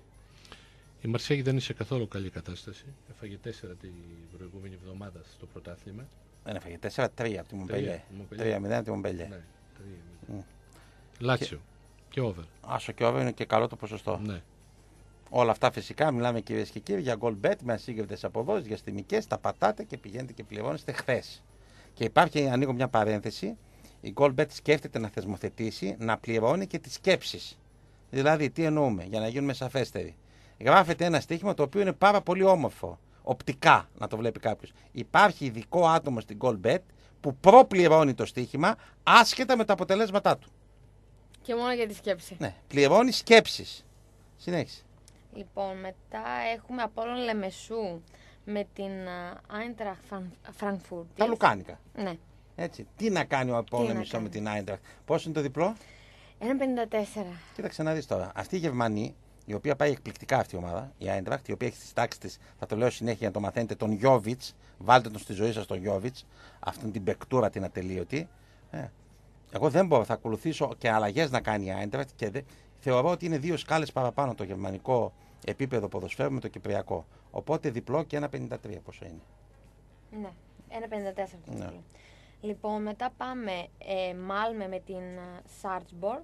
Η Μαρσέη δεν είναι σε καθόλου καλή κατάσταση. Έφαγε τέσσερα την προηγούμενη εβδομάδα στο πρωτάθλημα. Δεν έφαγε τέσσερα τρία από τη Μομπελιέ. τρία μηδέν από τη Μομπελιέ. Ναι, mm. Λάτσιο και, και over. Άσο και over είναι και καλό το ποσοστό. Ναι. Όλα αυτά φυσικά μιλάμε κυρίες και κύριοι για goal bet με ασύγκριτες αποδόσεις, για στιμικές, τα πατάτε και πηγαίνετε και πληρώνεστε χθες. Και υπάρχει, ανοίγω μια παρένθεση, η goal bet σκέφτεται να θεσμοθετήσει, να πληρώνει και τις σκέψεις. Δηλαδή, τι εννοούμε, για να γίνουμε σαφέστεροι. Γράφεται ένα στοίχημα το οποίο είναι πάρα πολύ όμορφο, οπτικά να το βλέπει κάποιος. Υπάρχει ειδικό άτομο στην goal bet που προπληρώνει το στοίχημα άσχετα με τα αποτελέσματά του. Και μόνο για τη σκέψη. Ναι, πληρώνει σκέψεις. Συνέχισε. Λοιπόν, μετά έχουμε Απόλλων Λεμεσού με την Άιντραχτ Φραγκφούρτη. Τα λουκάνικα. Ναι. Έτσι. Τι να κάνει ο Απόλλων Λεμεσού με την Άιντραχτ. Πόσο είναι το διπλό? ένα πενήντα τέσσερα. Κοίταξε να δεις τώρα. Αυτή η Γερμανή, η οποία πάει εκπληκτικά αυτή η ομάδα, η Άιντραχτ, η οποία έχει στις τάξεις της, θα το λέω συνέχεια για να το μαθαίνετε, τον Γιόβιτς. Βάλτε τον στη ζωή σας τον Γιόβιτς. Αυτήν την παικτούρα την ατελείωτη. Ε. Εγώ δεν μπορώ, θα ακολουθήσω και αλλαγές να κάνει η Άιντραχτ και δε... θεωρώ ότι είναι δύο σκάλες παραπάνω το γερμανικό επίπεδο ποδοσφαίρου με το κυπριακό. Οπότε διπλό και ένα πενήντα τρία πόσο είναι. Ναι, ένα πενήντα τέσσερα το ναι. διπλό. Λοιπόν, μετά πάμε ε, Μάλμε με την Σάρτσμποργκ.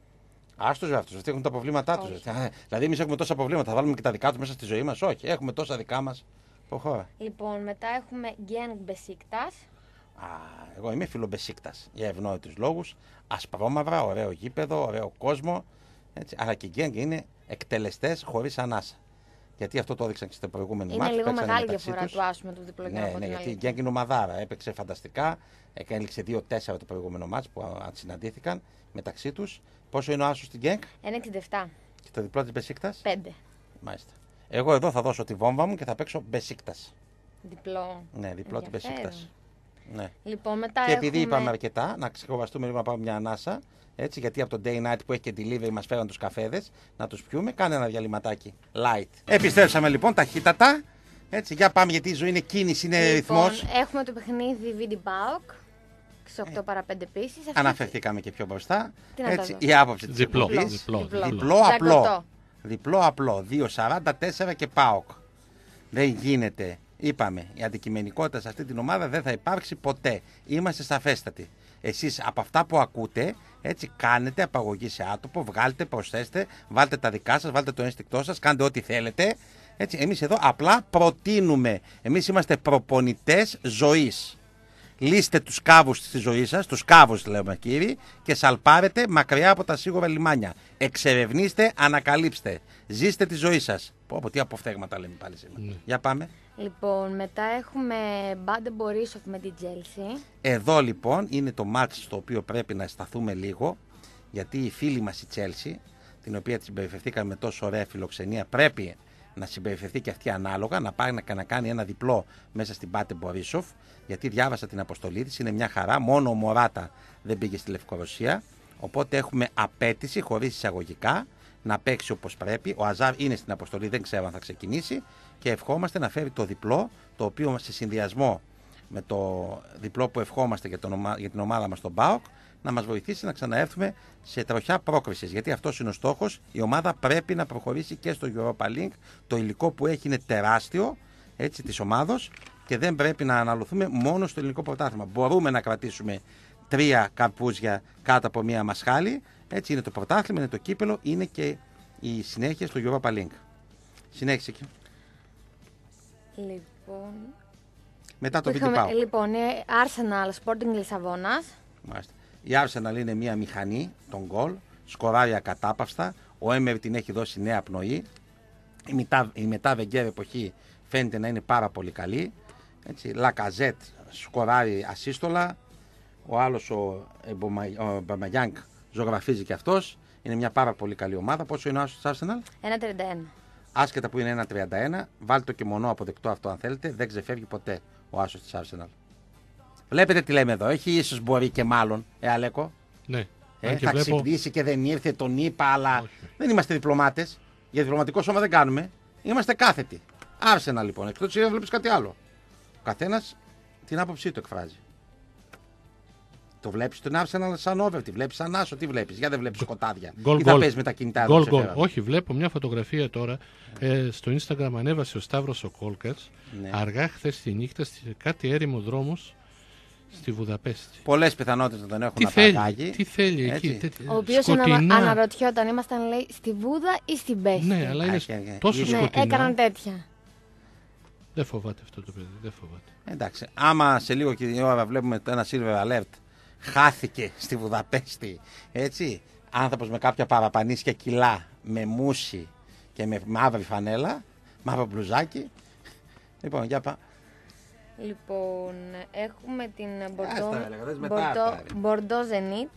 Άστος αυτούς, αυτοί έχουν τα προβλήματά τους. Δηλαδή, εμείς έχουμε τόσα προβλήματα, θα βάλουμε και τα δικά τους μέσα στη ζωή μας. Όχι, έχουμε τόσα δικά μας. Προχώρα. Λοιπόν, μετά έχουμε Γκένγκ Μπεσίκτας. Α, εγώ είμαι φιλομπεσίκτας για ευνόητους λόγους. Ασπρόμαυρα, ωραίο γήπεδο, ωραίο κόσμο. Έτσι. Αλλά και οι Γκένγκ είναι εκτελεστές χωρίς ανάσα. Γιατί αυτό το έδειξαν και στο προηγούμενο μάτι. Είναι λίγο μεγάλη διαφορά του άσου με το διπλό. Ναι, ναι, γιατί η Γκένγκ είναι ομαδάρα. Έπαιξε φανταστικά. Έληξε δύο τέσσερα το προηγούμενο μάτς που συναντήθηκαν μεταξύ τους. Πόσο είναι ο άσος στην Γκένγκ? ένα εξήντα επτά. Και το διπλό της Μπεσίκτας? πέντε. Μάλιστα. Εγώ εδώ θα δώσω τη βόμβα μου και θα παίξω Μπεσίκτας. Διπλό. Ναι, διπλό της Μπεσίκτας. Ναι. Λοιπόν, μετά και επειδή έχουμε... είπαμε αρκετά, να ξεχωριστούμε λίγο να πάμε μια ανάσα. Έτσι, γιατί από το Day Night που έχει και delivery μας φέραν τους καφέδες, να τους πιούμε. Κάνε ένα διαλυματάκι light. Επιστρέψαμε λοιπόν ταχύτατα. Έτσι, για πάμε γιατί η ζωή είναι κίνηση, είναι λοιπόν, ρυθμός. Έχουμε το παιχνίδι Βίντι Μπάουκ. Στις οκτώ παρά πέντε επίσης. Αναφερθήκαμε και πιο μπροστά. Τι έτσι, η άποψη της διπλό, εκπομπής. διπλό, Διπλό, διπλό. διπλό απλό. Διπλό απλό. δύο σαράντα τέσσερα και ΠΑΟΚ. Δεν γίνεται. Είπαμε, η αντικειμενικότητα σε αυτή την ομάδα δεν θα υπάρξει ποτέ. Είμαστε σαφέστατοι. Εσείς από αυτά που ακούτε, έτσι κάνετε απαγωγή σε άτομο, βγάλτε, προσθέστε, βάλτε τα δικά σας, βάλτε το ένστικτό σας, κάντε ό,τι θέλετε. Έτσι, εμείς εδώ απλά προτείνουμε. Εμείς είμαστε προπονητές ζωής. Λύστε τους κάβους στη ζωή σας, τους κάβους λέμε κύριοι, και σαλπάρετε μακριά από τα σίγουρα λιμάνια. Εξερευνήστε, ανακαλύψτε. Ζήστε τη ζωή σας. Πω, πω τι αποφθέγματα λέμε πάλι σήμερα. Mm. Για πάμε. Λοιπόν, μετά έχουμε Μπάντε Μπορίσοφ με την Chelsea. Εδώ λοιπόν είναι το μάτς στο οποίο πρέπει να σταθούμε λίγο, γιατί οι φίλοι μας η Chelsea, την οποία τη συμπεριφερθήκαμε με τόσο ωραία φιλοξενία, πρέπει να συμπεριφερθεί και αυτή ανάλογα, να πάει να κάνει ένα διπλό μέσα στην Μπάντε Μπορίσοφ, γιατί διάβασα την αποστολή της, είναι μια χαρά, μόνο ο Μωράτα δεν πήγε στη Λευκορωσία, οπότε έχουμε απέτηση χωρίς εισαγωγικά να παίξει όπως πρέπει. Ο Αζάρ είναι στην αποστολή, δεν ξέρω αν θα ξεκινήσει και ευχόμαστε να φέρει το διπλό, το οποίο σε συνδυασμό με το διπλό που ευχόμαστε για, τον, για την ομάδα μας τον ΠΑΟΚ, να μας βοηθήσει να ξαναέρθουμε σε τροχιά πρόκρισης. Γιατί αυτός είναι ο στόχος. Η ομάδα πρέπει να προχωρήσει και στο Europa League. Το υλικό που έχει είναι τεράστιο, έτσι, της ομάδος, και δεν πρέπει να αναλωθούμε μόνο στο ελληνικό πρωτάθλημα. Μπορούμε να κρατήσουμε τρία καρπούζια κάτω από μία μασχάλη. Έτσι είναι το πρωτάθλημα, είναι το κύπελο, είναι και η συνέχεια στο Europa League. Συνέχισε εκεί. Λοιπόν... Μετά το είχαμε, βίντεο πάω. Λοιπόν, η Arsenal Sporting Λισαβόνας. Μάλιστα. Η Arsenal είναι μια μηχανή των γκολ, σκοράρει ακατάπαυστα. Ο Έμερ την έχει δώσει νέα πνοή. Η μετά, η μετά Βεγγέρ εποχή φαίνεται να είναι πάρα πολύ καλή. Έτσι, Λακαζέτ σκοράρει ασύστολα. Ο άλλος, ο Μπαμαγιάνγκ, ζωγραφίζει και αυτός. Είναι μια πάρα πολύ καλή ομάδα. Πόσο είναι ο άσος της Arsenal? ένα τριάντα ένα. Άσχετα που είναι ένα τριάντα ένα, βάλτε το και μονό αποδεκτό αυτό αν θέλετε. Δεν ξεφεύγει ποτέ ο άσος της Arsenal. Βλέπετε τι λέμε εδώ. Έχει ίσως μπορεί και μάλλον, ε, Αλέκο. Ναι. Ε, και θα βλέπω... ξυπνήσει και δεν ήρθε, τον είπα, αλλά Όχι. δεν είμαστε διπλωμάτες. Για διπλωματικό σώμα δεν κάνουμε. Είμαστε κάθετοι. Arsenal λοιπόν. Εκτός εσύ βλέπεις κάτι άλλο. Ο καθένας την άποψή του εκφράζει. Το βλέπεις τον Arsenal σαν over, τη βλέπεις σαν άσο, τι βλέπεις? Για δεν βλέπεις σκοτάδια. Goal, Ή θα goal. παίζεις με τα κινητά Goal, εδώ. goal. Όχι, βλέπω μια φωτογραφία τώρα. Ε, στο Instagram ανέβασε ο Σταύρος ο Κόλκατς. Ναι. Αργά χθες τη νύχτα σε κάτι έρημο δρόμος στη Βουδαπέστη. Πολλές πιθανότητες να τον έχουν Τι θέλει, απαγάγει. τι θέλει Έτσι. εκεί. τέτοια- Ο οποίος σκοτεινά. αναρωτιόταν, ήμασταν λέει στη Βούδα ή στην Πέστη. Ναι, αλλά είναι Άχι, άχι. τόσο Ναι, Ναι, σκοτεινά. έκαναν τέτοια. Δεν φοβάται αυτό το παιδί, δεν φοβάται. Εντάξει, άμα σε λίγο και η ώρα βλέπουμε ένα silver alert, χάθηκε στη Βουδαπέστη, έτσι, άνθρωπος με κάποια παραπανίσια κιλά, με μουσι και με μαύρη φανέλα, μαύρο μπλουζάκι. Λοιπόν, για πά. Λοιπόν, έχουμε την Άστα, έλεγα, δες μετά αυτά, ρε. Μπορντό Ζενίτ.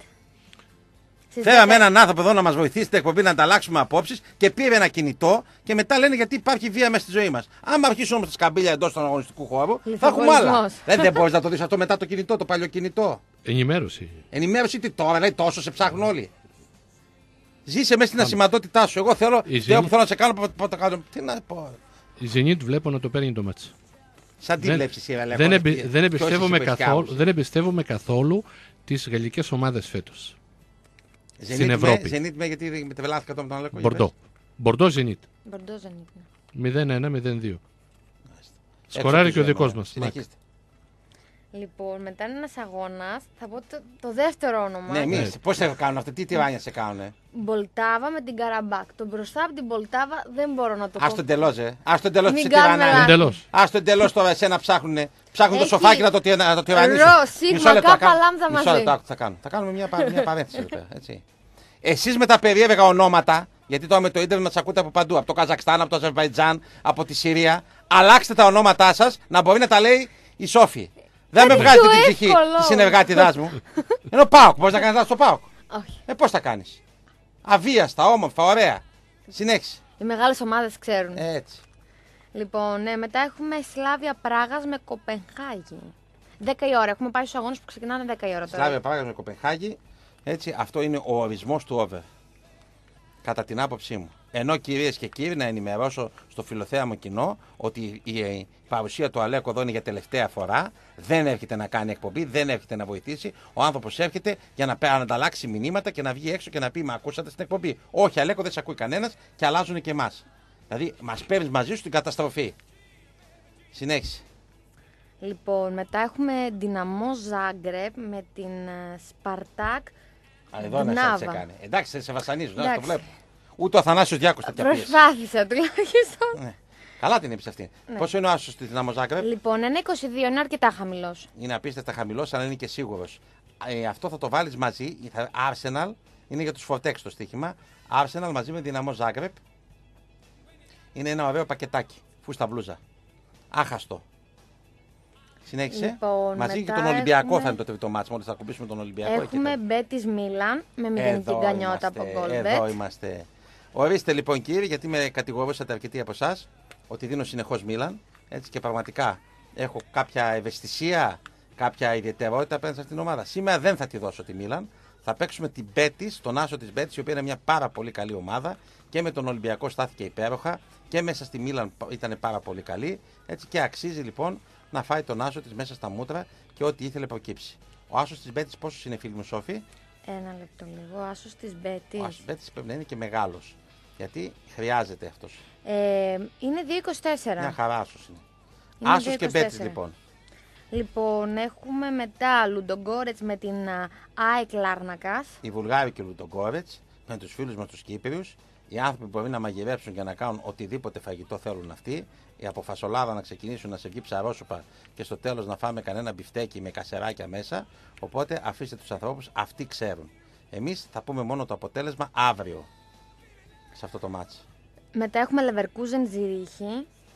Φέραμε έναν άνθρωπο εδώ να μας βοηθήσει στην εκπομπή να ανταλλάξουμε απόψεις και πήρε ένα κινητό και μετά λένε γιατί υπάρχει βία μέσα στη ζωή μας. Άμα αρχίσουν όμως τα σκαμπίλια εντός του αγωνιστικού χώρου, θα έχουμε άλλα. Λιθοβολισμός. Δεν, δεν μπορείς να το δεις αυτό μετά το κινητό, το παλιό κινητό. Ενημέρωση. Ενημέρωση τι τώρα, λέει τόσο σε ψάχνουν όλοι. Ζήσε μέσα στην ασημαντότητά σου. Εγώ θέλω, Η θέλω, Zenit- θέλω να σε κάνω. Πότε κάνω. Τι να πω. Η Zenit βλέπω να το παίρνει το μάτς. Σαν τι Δεν- βλέπεις εσύ, Αλέκο, Δεν, τι- εμπι- ποιος δεν, εσύ εμπιστεύομαι που έχεις καθόλου, άποψη? δεν εμπιστεύομαι καθόλου τις γαλλικές ομάδες φέτος. Zenit στην με- Ευρώπη. Zenit με, γιατί με τρελάθηκα τώρα με τον Αλέκο. για Μπορντό. πες. Μπορντό Zenit. Μπορντό Ζενίτ. μηδέν ένα μηδέν δύο. Έξω Σκοράρει τους και ο λέμε, δικός ωραία. μας. Συνεχίστε. Λοιπόν, μετά είναι ένας αγώνας. Θα πω το, το δεύτερο όνομα. Ναι, εμείς Ναι. πώς σε κάνουν αυτό, τι τυράνια σε κάνουνε. Μπολτάβα με την Καραμπάκ. Το μπροστά από την Μπολτάβα δεν μπορώ να το πω. Ας τον τελώς, ε. Ας τον τελώς Μην σε κάνουμε τυραννάνε. λάθη. Εντελώς. Ας τον τελώς τώρα εσένα ψάχνουνε. Ψάχνουν το Έχει σοφάκι να το, τυρα- να το τυραννήσουν. ρο, σίγμα, Μισό λεπτό, κάπα, κα- λάμδα μισό μαζί. λεπτό, άκου τι θα κάνουμε. Θα κάνουμε μια, πα- μια παρένθεση εδώ πέρα, έτσι. Εσείς με τα περίεργα ονόματα, γιατί τώρα με το ίντερνετ μας ακούτε από παντού, από το Καζακστάν, από το Αζερβαϊτζάν, από τη Συρία, αλλάξτε τα ονόματά σας να μπορεί να τα λέει η Σόφη. Δεν με Είναι βγάζετε πιο την ψυχή εύκολο. τη συνεργάτηδάς μου. Ενώ ΠΑΟΚ, μπορείς να κάνεις λάθος στο ΠΑΟΚ. Όχι. Ε, πώς θα κάνεις. Αβίαστα, όμορφα, ωραία. Συνέχισε. Οι μεγάλες ομάδες ξέρουν. Έτσι. Λοιπόν, ναι, μετά έχουμε Σλάβια Πράγας με Κοπενχάγη. δέκα η ώρα. Έχουμε πάει στους αγώνες που ξεκινάνε δέκα η ώρα τώρα. Σλάβια Πράγας με Κοπενχάγη. Έτσι, αυτό είναι ο ορισμός του over. Κατά την άποψή μου. Ενώ κυρίες και κύριοι, να ενημερώσω στο φιλοθέαμο κοινό ότι η, η παρουσία του Αλέκο εδώ είναι για τελευταία φορά. Δεν έρχεται να κάνει εκπομπή, δεν έρχεται να βοηθήσει. Ο άνθρωπος έρχεται για να, να ανταλλάξει μηνύματα και να βγει έξω και να πει: Μα ακούσατε στην εκπομπή. Όχι, Αλέκο, δεν σε ακούει κανένας και αλλάζουν και εμάς. Δηλαδή, μας παίρνει μαζί σου την καταστροφή. Συνέχισε. Λοιπόν, μετά έχουμε Δυναμό Ζάγκρεπ με την ε, Σπαρτάκ. Α, εδώ να σε, Γνάβα. σε κάνει. Εντάξει, σε βασανίζουν, να το Εντάξει. βλέπω. Ούτε ο Αθανάσιος Διάκος τέτοια πίεση. Προσπάθησα τουλάχιστον. Ναι. Καλά την είπες αυτή. Ναι. Πόσο είναι ο άσος της Δυναμό Ζάγκρεπ? Λοιπόν, ένα είκοσι δύο είναι αρκετά χαμηλός. Είναι απίστευτα χαμηλός, αλλά είναι και σίγουρος. Ε, αυτό θα το βάλεις μαζί. Θα, Arsenal είναι για τους Φορτέξ το στοίχημα. Arsenal μαζί με Δυναμό Ζάγκρεπ. Είναι ένα ωραίο πακετάκι. Φούστα μπλούζα. Άχαστο. Συνέχισε. Λοιπόν, μαζί μετά και τον Ολυμπιακό έχουμε- θα είναι το τρίτο μάτς. Μόλις θα ακουμπήσουμε τον Ολυμπιακό. εκεί Έχουμε θα- Μπέτις Μίλαν με μηδενική Εδώ γκανιότα από είμαστε, Εδώ Goldbet. είμαστε. Ορίστε λοιπόν κύριοι, γιατί με κατηγορούσατε αρκετοί από εσά ότι δίνω συνεχώς Μίλαν. Έτσι και πραγματικά έχω κάποια ευαισθησία, κάποια ιδιαιτερότητα απέναντι σε αυτήν την ομάδα. Σήμερα δεν θα τη δώσω τη Μίλαν. Θα παίξουμε την Μπέτις, τον άσο της Μπέτις, η οποία είναι μια πάρα πολύ καλή ομάδα και με τον Ολυμπιακό στάθηκε υπέροχα και μέσα στη Μίλαν ήταν πάρα πολύ καλή. Έτσι και αξίζει λοιπόν να φάει τον άσο της μέσα στα μούτρα και ό,τι ήθελε προκύψει. Ο άσος της Μπέτις πόσος είναι, φίλοι μου Σόφη? Ένα λεπτό λίγο. Άσος της Μπέτις. Ο άσος Μπέτης πρέπει να είναι και μεγάλος. Γιατί χρειάζεται αυτός. Ε, είναι δύο είκοσι τέσσερα. Μια χαρά άσος είναι. Είναι Άσος δύο και είκοσι Μπέτης τέσσερα. λοιπόν. Λοιπόν, έχουμε μετά Λουντογκόρετς με την ΑΕΚ Λάρνακας. Οι Βουλγάροι και ο Λουτογκόρετς με τους φίλους μας τους Κύπριους. Οι άνθρωποι που μπορεί να μαγειρέψουν και να κάνουν οτιδήποτε φαγητό θέλουν αυτοί. Οι από φασολάδα να ξεκινήσουν να σε βγει ψαρόσουπα και στο τέλος να φάμε κανένα μπιφτέκι με κασεράκια μέσα. Οπότε αφήστε τους ανθρώπους, αυτοί ξέρουν. Εμείς θα πούμε μόνο το αποτέλεσμα αύριο σε αυτό το μάτς. Μετά έχουμε Leverkusen Ζηρίχη.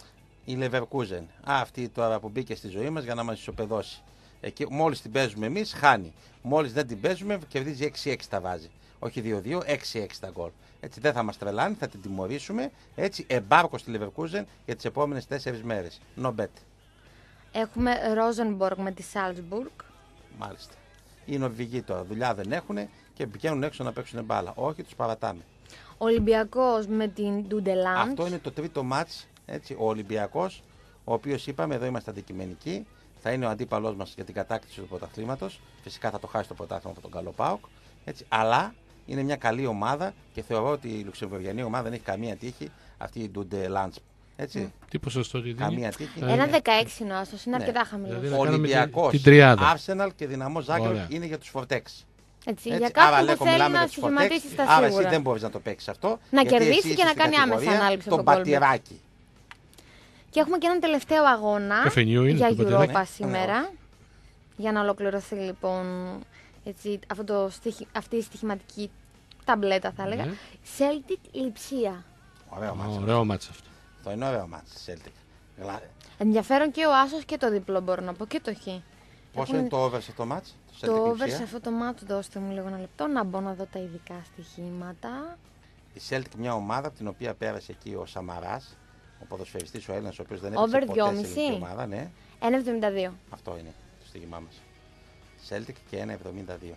η Leverkusen. Α, αυτή τώρα που μπήκε στη ζωή μας για να μας ισοπεδώσει. Εκεί, μόλις την παίζουμε εμείς, χάνει. Μόλις δεν την παίζουμε, κερδίζει έξι έξι τα βάζει. Όχι δύο δύο, έξι έξι τα γκολ. Έτσι δεν θα μας τρελάνει, θα την τιμωρήσουμε. Έτσι εμπάρκο στη Leverkusen για τις επόμενες τέσσερις μέρες. No bet. Έχουμε Rosenborg με τη Salzburg. Μάλιστα. Οι Νορβηγοί τώρα δουλειά δεν έχουν και πηγαίνουν έξω να παίξουν μπάλα. Όχι, τους παρατάμε. Ολυμπιακός με την Ντούντελαντ. Αυτό είναι το τρίτο μάτς. Έτσι, ο Ολυμπιακός, ο οποίος είπαμε, εδώ είμαστε αντικειμενικοί, θα είναι ο αντίπαλός μας για την κατάκτηση του πρωταθλήματος. Φυσικά θα το χάσει το πρωτάθλημα από τον καλό ΠΑΟΚ. Έτσι, αλλά είναι μια καλή ομάδα και θεωρώ ότι η Λουξεμβουργιανή ομάδα δεν έχει καμία τύχη, αυτή η Ντούντελαντ. Έτσι. Mm. Τι ποσοστό τη καμία τύχη. Ένα δεκαέξι είναι ο άσος, είναι ναι. αρκετά χαμηλό. Δηλαδή, Ολυμπιακός, Arsenal και Δυναμό Ζάγκρεπ είναι για τους Φορτέξ. Έτσι, Έτσι, για κάποιον που θέλει να στοιχηματίσει στα σίγουρα. Άρα εσύ δεν μπορείς να το παίξεις αυτό. Να κερδίσει και να κάνει άμεσα ανάληψη το πατηράκι. Και έχουμε και έναν τελευταίο αγώνα για Europa σήμερα. Oh. Για να ολοκληρωθεί λοιπόν έτσι, αυτό το, αυτή η στοιχηματική ταμπλέτα θα έλεγα. Mm. Celtic Λειψία. Ωραίο μάτς. Ωραίο μάτς αυτό. Το είναι ωραίο μάτς Celtic. Ενδιαφέρον και ο άσος και το διπλό μπορώ να πω και το χ. Πόσο Έχουμε... είναι το over σε το μάτς? Το, το over σε αυτό το μάτς, δώστε μου λίγο ένα λεπτό να μπω να δω τα ειδικά στοιχήματα. Η Celtic μια ομάδα από την οποία πέρασε εκεί ο Σαμαράς, ο ποδοσφαιριστής ο Έλληνας, ο οποίος δεν έπαιξε ποτέ δυόμισι. σε ελληνική ομάδα. Ναι. ένα εβδομήντα δύο. Αυτό είναι το στοίχημά μας. Celtic και ένα εβδομήντα δύο.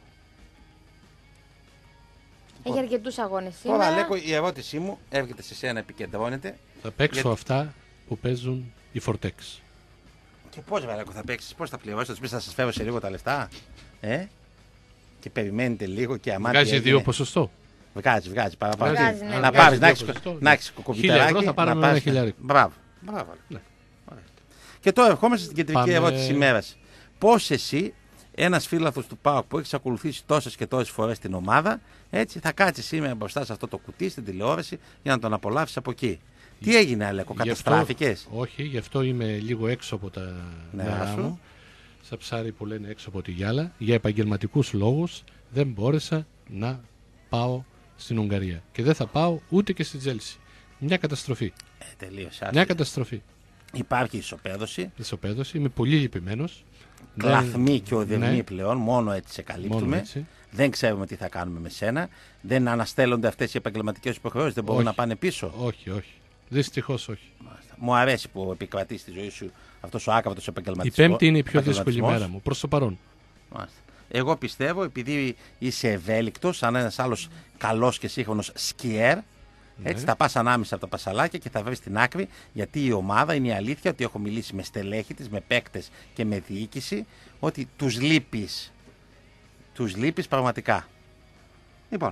Έχει αρκετούς αγώνες σήμερα. Τώρα Λέκο, η ερώτησή μου έρχεται σε σένα, επικεντρώνεται. Θα παίξω γιατί... αυτά που παίζουν οι Φορτέξ. Και πώς Βαρέκο θα παίξεις, πώς θα πληρώσεις, θα τους πεις θα σας φέρω σε λίγο τα λεφτά. Ε? Και περιμένετε λίγο και αμάτι. Βγάζει δύο ποσοστό. Βγάζει, βγάζει παραπάνω. Βγάζει, ναι. Να πάρεις, να έχεις κοκκοβιτεράκι. Θα πάρουμε ένα χιλιάρικο. Μπράβο. Μπράβο. Ναι. Και τώρα ερχόμαστε στην κεντρική Πάμε... ερώτηση ημέρας. Πώς εσύ, ένας φίλαθλος του ΠΑΟΚ που έχεις ακολουθήσει τόσες και τόσες φορές την ομάδα, έτσι θα κάτσεις σήμερα μπροστά σε αυτό το κουτί στην τηλεόραση για να τον απολαύσεις από εκεί. Τι έγινε, Αλέκο, καταστράφηκες? Όχι, γι' αυτό είμαι λίγο έξω από τα ναι, νερά μου. Σαν ψάρι που λένε έξω από τη γυάλα. Για επαγγελματικούς λόγους δεν μπόρεσα να πάω στην Ουγγαρία. Και δεν θα πάω ούτε και στη Τζέλσι. Μια καταστροφή. Ε, τελείως, Μια καταστροφή. Υπάρχει ισοπαίδωση. Ισοπαίδωση. Είμαι πολύ λυπημένος. Κλαθμοί δεν... και οδευνοί ναι. πλέον. Μόνο έτσι σε καλύπτουμε. Έτσι. Δεν ξέρουμε τι θα κάνουμε με σένα. Δεν αναστέλλονται αυτές οι επαγγελματικές υποχρεώσεις. Δεν μπορούν όχι. να πάνε πίσω. Όχι, όχι. Δυστυχώς όχι. Μου αρέσει που επικρατεί στη ζωή σου αυτός ο άκρατος επαγγελματισμός. Η Πέμπτη είναι η πιο δύσκολη μέρα μου, προς το παρόν. Μάλιστα. Εγώ πιστεύω, επειδή είσαι ευέλικτος, σαν ένας άλλος καλός και σύγχρονος σκιέρ, ναι. έτσι θα πας ανάμεσα από τα πασαλάκια και θα βρεις την άκρη, γιατί η ομάδα είναι η αλήθεια ότι έχω μιλήσει με στελέχη της, με παίκτες και με διοίκηση, ότι τους λείπεις. Τους λείπεις πραγματικά. Λοιπόν,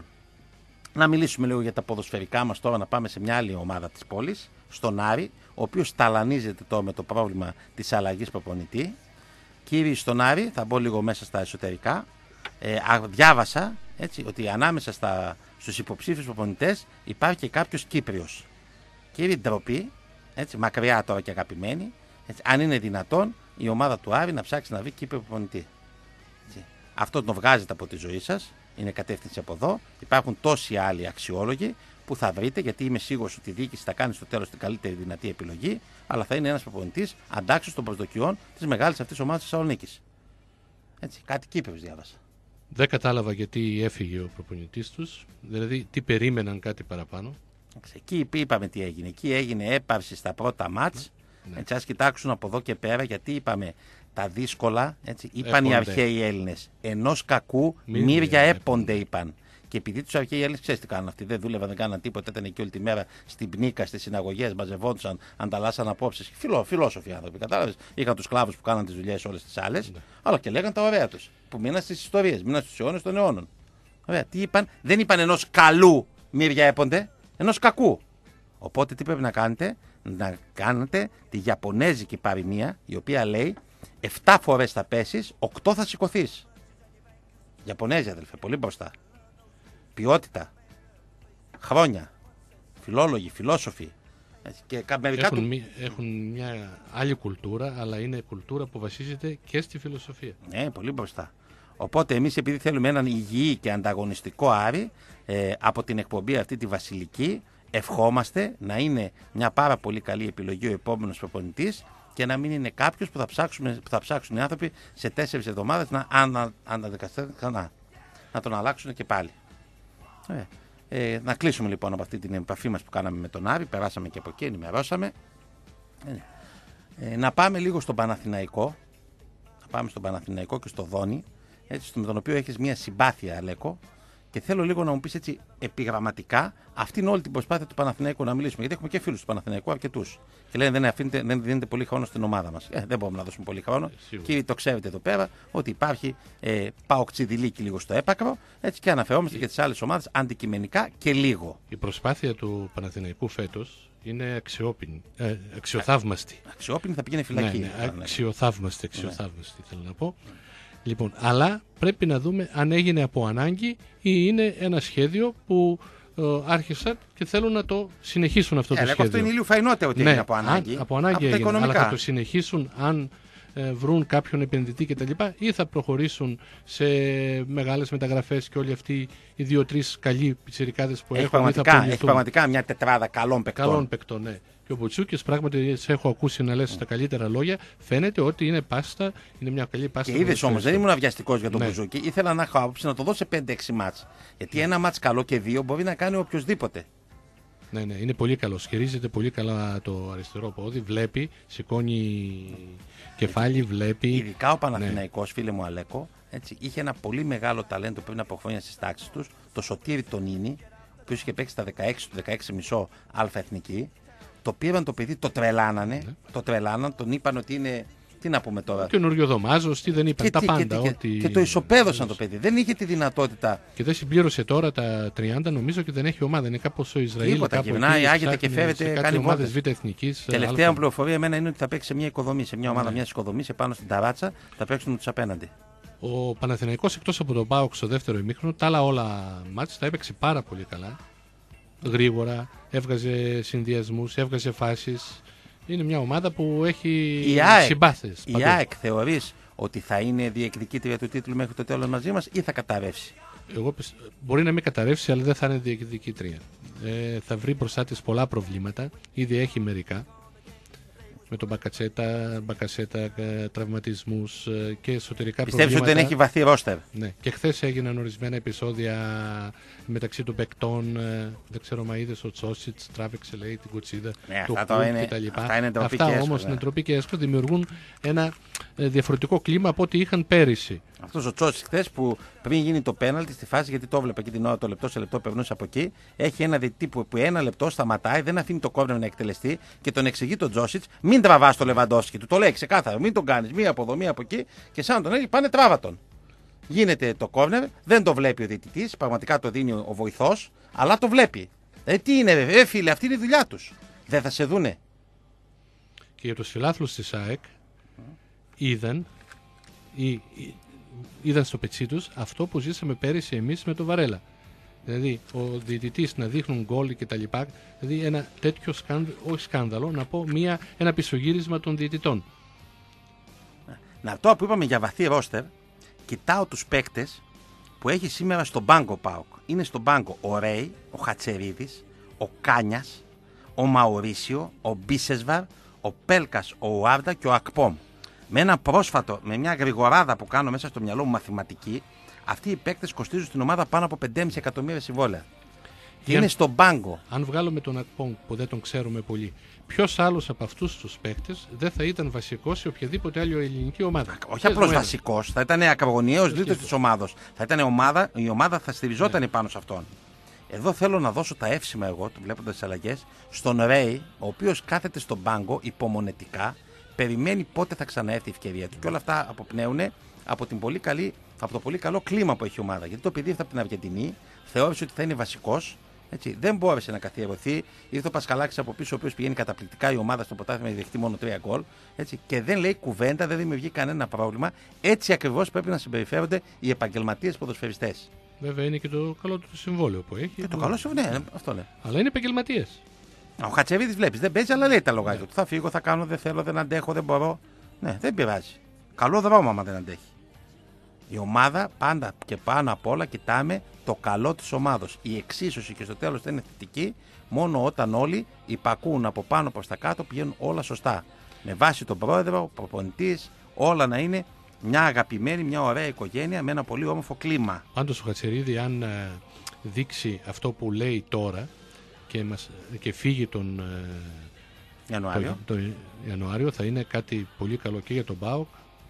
να μιλήσουμε λίγο για τα ποδοσφαιρικά μας τώρα, να πάμε σε μια άλλη ομάδα της πόλης, στον Άρη, ο οποίος ταλανίζεται τώρα με το πρόβλημα της αλλαγής προπονητή. Κύριοι, στον Άρη, θα μπω λίγο μέσα στα εσωτερικά, ε, διάβασα έτσι, ότι ανάμεσα στα, στους υποψήφιους προπονητές υπάρχει και κάποιος Κύπριος. Κύριοι, ντροπή, έτσι, μακριά τώρα και αγαπημένοι, έτσι, αν είναι δυνατόν η ομάδα του Άρη να ψάξει να βρει Κύπριο προπονητή. Έτσι. Αυτό τον βγάζετε από τη ζωή σας, είναι κατεύθυνση από εδώ. Υπάρχουν τόσοι άλλοι αξιόλογοι που θα βρείτε, γιατί είμαι σίγουρος ότι η διοίκηση θα κάνει στο τέλος την καλύτερη δυνατή επιλογή, αλλά θα είναι ένας προπονητής αντάξιος των προσδοκιών της μεγάλης αυτής ομάδας της Θεσσαλονίκης. Έτσι, κάτι Κύπριος διάβασα. Δεν κατάλαβα γιατί έφυγε ο προπονητής τους, δηλαδή τι περίμεναν κάτι παραπάνω. Εκεί είπαμε τι έγινε. Εκεί έγινε έπαυση στα πρώτα μάτς. Ναι. Έτσι, ας κοιτάξουν από εδώ και πέρα, γιατί είπαμε τα δύσκολα. Έτσι, είπαν έπονται. Οι αρχαίοι Έλληνες. Ενός κακού μύρια έπονται, είπαν. Και επειδή τους αρχαίοι Έλληνες, ξέρεις τι κάνουν αυτοί, δεν δούλευαν, δεν κάναν τίποτα, ήταν εκεί όλη τη μέρα στην πνίκα, στις συναγωγές, μαζευόντουσαν, ανταλλάσσαν απόψεις. Φιλό, φιλόσοφοι άνθρωποι, κατάλαβες. Είχαν τους σκλάβους που κάναν τις δουλειές όλες τις άλλες, ναι. αλλά και λέγαν τα ωραία τους. Που μείναν στις ιστορίες, μείναν στους αιώνες των αιώνων. Ωραία, τι είπαν, δεν είπαν ενός καλού μύρια έπονται, ενός κακού. Οπότε τι πρέπει να κάνετε, να κάνετε τη Ιαπωνέζικη παροιμία, η οποία λέει εφτά φορές θα πέσεις, οκτώ θα σηκωθείς. Ιαπωνέζια, αδελφέ, πολύ μπροστά. Ποιότητα, χρόνια, φιλόλογοι, φιλόσοφοι. Και μερικά έχουν, του... μη, έχουν μια άλλη κουλτούρα, αλλά είναι κουλτούρα που βασίζεται και στη φιλοσοφία. Ναι, πολύ μπροστά. Οπότε εμείς, επειδή θέλουμε έναν υγιή και ανταγωνιστικό Άρη, ε, από την εκπομπή αυτή τη βασιλική, ευχόμαστε να είναι μια πάρα πολύ καλή επιλογή ο επόμενος προπονητής και να μην είναι κάποιος που θα, που θα ψάξουν οι άνθρωποι σε τέσσερις εβδομάδες να αναδεκαστούν ξανά. Να τον αλλάξουν και πάλι. Ε, ε, να κλείσουμε λοιπόν από αυτή την επαφή μας που κάναμε με τον Άρη. Περάσαμε και από εκεί, ενημερώσαμε. Ε, ε, να πάμε λίγο στον Παναθηναϊκό. Να πάμε στον Παναθηναϊκό και στο Δόνι. Έτσι, με τον οποίο έχεις μια συμπάθεια, Αλέκο. Και θέλω λίγο να μου πεις έτσι επιγραμματικά αυτή είναι όλη την προσπάθεια του Παναθηναϊκού να μιλήσουμε. Γιατί έχουμε και φίλους του Παναθηναϊκού αρκετούς. Και λένε δεν, αφήνετε, δεν δίνετε πολύ χρόνο στην ομάδα μας. Ε, δεν μπορούμε να δώσουμε πολύ χρόνο. Ε, Κύριοι, το ξέρετε εδώ πέρα ότι υπάρχει ε, παοξιδιλίκι λίγο στο έπακρο. Έτσι και αναφερόμαστε και τις άλλες ομάδες αντικειμενικά και λίγο. Η προσπάθεια του Παναθηναϊκού φέτος είναι αξιόπινη, ε, αξιοθαύμαστη. Αξιόπινη θα πήγαινε φυλακή. Ναι, ναι, αξιοθαύμαστη, αξιοθαύμαστη ναι. θέλω να πω. Λοιπόν, αλλά πρέπει να δούμε αν έγινε από ανάγκη ή είναι ένα σχέδιο που ε, άρχισαν και θέλουν να το συνεχίσουν αυτό ε, το λέγω, σχέδιο. Αυτό είναι λίγο φαϊνότερο ότι ναι, έγινε από ανάγκη. Αν, από ανάγκη από έγινε, αλλά θα το συνεχίσουν αν ε, βρουν κάποιον επενδυτή κτλ. Ή θα προχωρήσουν σε μεγάλες μεταγραφές και όλοι αυτοί οι δύο-τρεις καλοί πιτσιρικάδες που έχει έχουν. Πραγματικά, έχει πραγματικά μια τετράδα καλών παικτών. Καλών παικτών, ναι. Και ο Μπουτσούκης, πράγματι, σε έχω ακούσει να λες mm. τα καλύτερα λόγια. Φαίνεται ότι είναι πάστα, είναι μια καλή πάστα. Και είδες όμως, δεν ήμουν αυγιαστικός για τον ναι. Μπουτσούκη. Ήθελα να έχω άποψη να το δώσω σε πέντε έξι μάτς. Γιατί ναι. ένα μάτς καλό και δύο μπορεί να κάνει οποιοδήποτε. Ναι, ναι, είναι πολύ καλό. Χειρίζεται πολύ καλά το αριστερό πόδι. Βλέπει, σηκώνει κεφάλι, βλέπει. Ειδικά ο Παναθηναϊκός, ναι. φίλε μου Αλέκο, έτσι, είχε ένα πολύ μεγάλο ταλέντο πριν από χρόνια στις τάξεις τους, το Σωτήρι Τονίνη, ο οποίος είχε παίξει στα δεκαέξι του δεκαέξι κόμμα πέντε αλφα εθνική. Το πήραν το παιδί, το τρελάνανε, ναι. το τρελάναν, τον είπαν ότι είναι. Τι να πούμε τώρα. Καινούριο Δωμάζος, τι δεν είπαν, και, τα τι, πάντα. Και, ότι... και το ισοπαίδωσαν το παιδί. Δεν είχε τη δυνατότητα. Και δεν συμπλήρωσε τώρα τα τριάντα, νομίζω και δεν έχει ομάδα. Είναι κάπως ο Ισραήλ. Τίποτα, γυρνάει, άγεται και φέρεται, κάνει ομάδες β' εθνικής. Τελευταία μου πληροφορία εμένα είναι ότι θα παίξει σε μια οικοδομή, σε μια ομάδα ναι. μια οικοδομή, επάνω στην ταράτσα, θα παίξουν τους απέναντι. Ο Παναθηναϊκός εκτός από τον ΠΑΟΚ στο δεύτερο ημίχρονο, τα άλλα όλα μάτς τα έπαιξε πάρα πολύ καλά. Γρήγορα, έβγαζε συνδυασμούς, έβγαζε φάσεις. Είναι μια ομάδα που έχει συμπάθειες. Η ΑΕΚ θεωρείς ότι θα είναι διεκδικήτρια του τίτλου μέχρι το τέλος μαζί μας ή θα καταρρεύσει? Εγώ πιστεύω, μπορεί να μην καταρρεύσει, αλλά δεν θα είναι διεκδικήτρια. Ε, θα βρει μπροστά της πολλά προβλήματα. Ήδη έχει μερικά. Με τον Μπακατσέτα, Μπακασέτα, τραυματισμούς και εσωτερικά Πιστεύεις προβλήματα. Πιστεύεις ότι δεν έχει βαθύ ρόστερ? Ναι. Και χθες έγιναν ορισμένα επεισόδια μεταξύ των παικτών. Δεν ξέρω μα είδες, ο Τσόσιτς τράβηξε λέει την κουτσίδα ναι, του αυτά, είναι, και τα λοιπά. Αυτά είναι ντροπή Αυτά όμως είναι ντροπή και έσχο, δημιουργούν ένα διαφορετικό κλίμα από ό,τι είχαν πέρυσι. Αυτός ο Τσόσιτς χθες που πριν γίνει το πέναλτι στη φάση, γιατί το έβλεπε εκεί την ώρα το λεπτό σε λεπτό περνούσε από εκεί, έχει ένα διαιτητή που, που ένα λεπτό σταματάει, δεν αφήνει το κόρνερ να εκτελεστεί και τον εξηγεί τον Τσόσιτς, μην τραβάς το Λεβαντόφσκι, του το λέει ξεκάθαρα, μην τον κάνεις, μία από εδώ, μία από εκεί και σαν τον έλεγε πάνε τράβατον. Γίνεται το κόρνερ, δεν το βλέπει ο διαιτητής, πραγματικά το δίνει ο βοηθός, αλλά το βλέπει. Ε, τι είναι, ε, φίλε, αυτή είναι η δουλειά τους. Δεν θα σε δούνε. Και για τους φιλάθλους της ΑΕΚ είδαν, ή, είδαν στο πετσί τους αυτό που ζήσαμε πέρυσι εμείς με το Βαρέλα. Δηλαδή, ο διαιτητής να δείχνουν γκολ και τα λοιπά, δηλαδή ένα τέτοιο σκάνδαλο, όχι σκάνδαλο, να πω μια, ένα πισωγύρισμα των διαιτητών. Να το που είπαμε για βαθύ ρόστερ, κοιτάω τους παίκτες που έχει σήμερα στον πάγκο ΠΑΟΚ. Είναι στον πάγκο ο Ρέι, ο Χατσερίδης, ο Κάνιας, ο Μαουρίσιο, ο Μπίσεσβαρ, ο Πέλκας, ο Ουάρντα και ο Ακπόμ. Με ένα πρόσφατο, με μια γρηγοράδα που κάνω μέσα στο μυαλό μου μαθηματική, αυτοί οι παίκτες κοστίζουν στην ομάδα πάνω από πέντε κόμμα πέντε εκατομμύρια συμβόλαια. Και είναι στον πάγκο. Αν βγάλουμε τον Ακπόμ που δεν τον ξέρουμε πολύ, ποιος άλλος από αυτούς τους παίκτες δεν θα ήταν βασικός σε οποιαδήποτε άλλη ελληνική ομάδα? Όχι απλώς βασικός, θα ήταν ακρογωνιαίος λίθος της ομάδος. Θα ήταν ομάδα, η ομάδα θα στηριζόταν ναι. πάνω σε αυτόν. Εδώ θέλω να δώσω τα εύσημα εγώ, βλέποντας τις αλλαγές, στον Ρέι, ο οποίος κάθεται στον πάγκο υπομονετικά, περιμένει πότε θα ξαναέρθει η ευκαιρία του. Και όλα αυτά αποπνέουν από, την πολύ καλή, από το πολύ καλό κλίμα που έχει η ομάδα. Γιατί το παιδί ήρθε από την Αργεντινή, θεώρησε ότι θα είναι βασικός. Έτσι, δεν μπόρεσε να καθιερωθεί. Ήρθε ο Πασχαλάκης από πίσω, ο οποίος πηγαίνει καταπληκτικά η ομάδα στο πρωτάθλημα, έχει δεχτεί μόνο τρία γκολ. Έτσι, και δεν λέει κουβέντα, δεν δημιουργεί κανένα πρόβλημα. Έτσι ακριβώς πρέπει να συμπεριφέρονται οι επαγγελματίες ποδοσφαιριστές. Βέβαια είναι και το καλό του συμβόλαιο που έχει. Και το καλό συμβόλαιο, ναι, αυτό ναι. Αλλά είναι επαγγελματίες. Ο Χατσεβίδης βλέπεις, δεν παίζει, αλλά λέει τα λογάκια ναι. του. Θα φύγω, θα κάνω, δεν θέλω, δεν αντέχω, δεν μπορώ. Ναι, δεν πειράζει. Καλό δρόμο άμα δεν αντέχει. Η ομάδα πάντα και πάνω απ' όλα κοιτάμε το καλό της ομάδος. Η εξίσωση και στο τέλος θα είναι θετική μόνο όταν όλοι υπακούν από πάνω προς τα κάτω, πηγαίνουν όλα σωστά. Με βάση τον πρόεδρο, προπονητής, όλα να είναι μια αγαπημένη, μια ωραία οικογένεια με ένα πολύ όμορφο κλίμα. Πάντως ο Χατσερίδη, αν ε, δείξει αυτό που λέει τώρα και, μας, και φύγει τον ε, Ιανουάριο. Το, το Ιανουάριο, θα είναι κάτι πολύ καλό και για τον ΠΑΟΚ,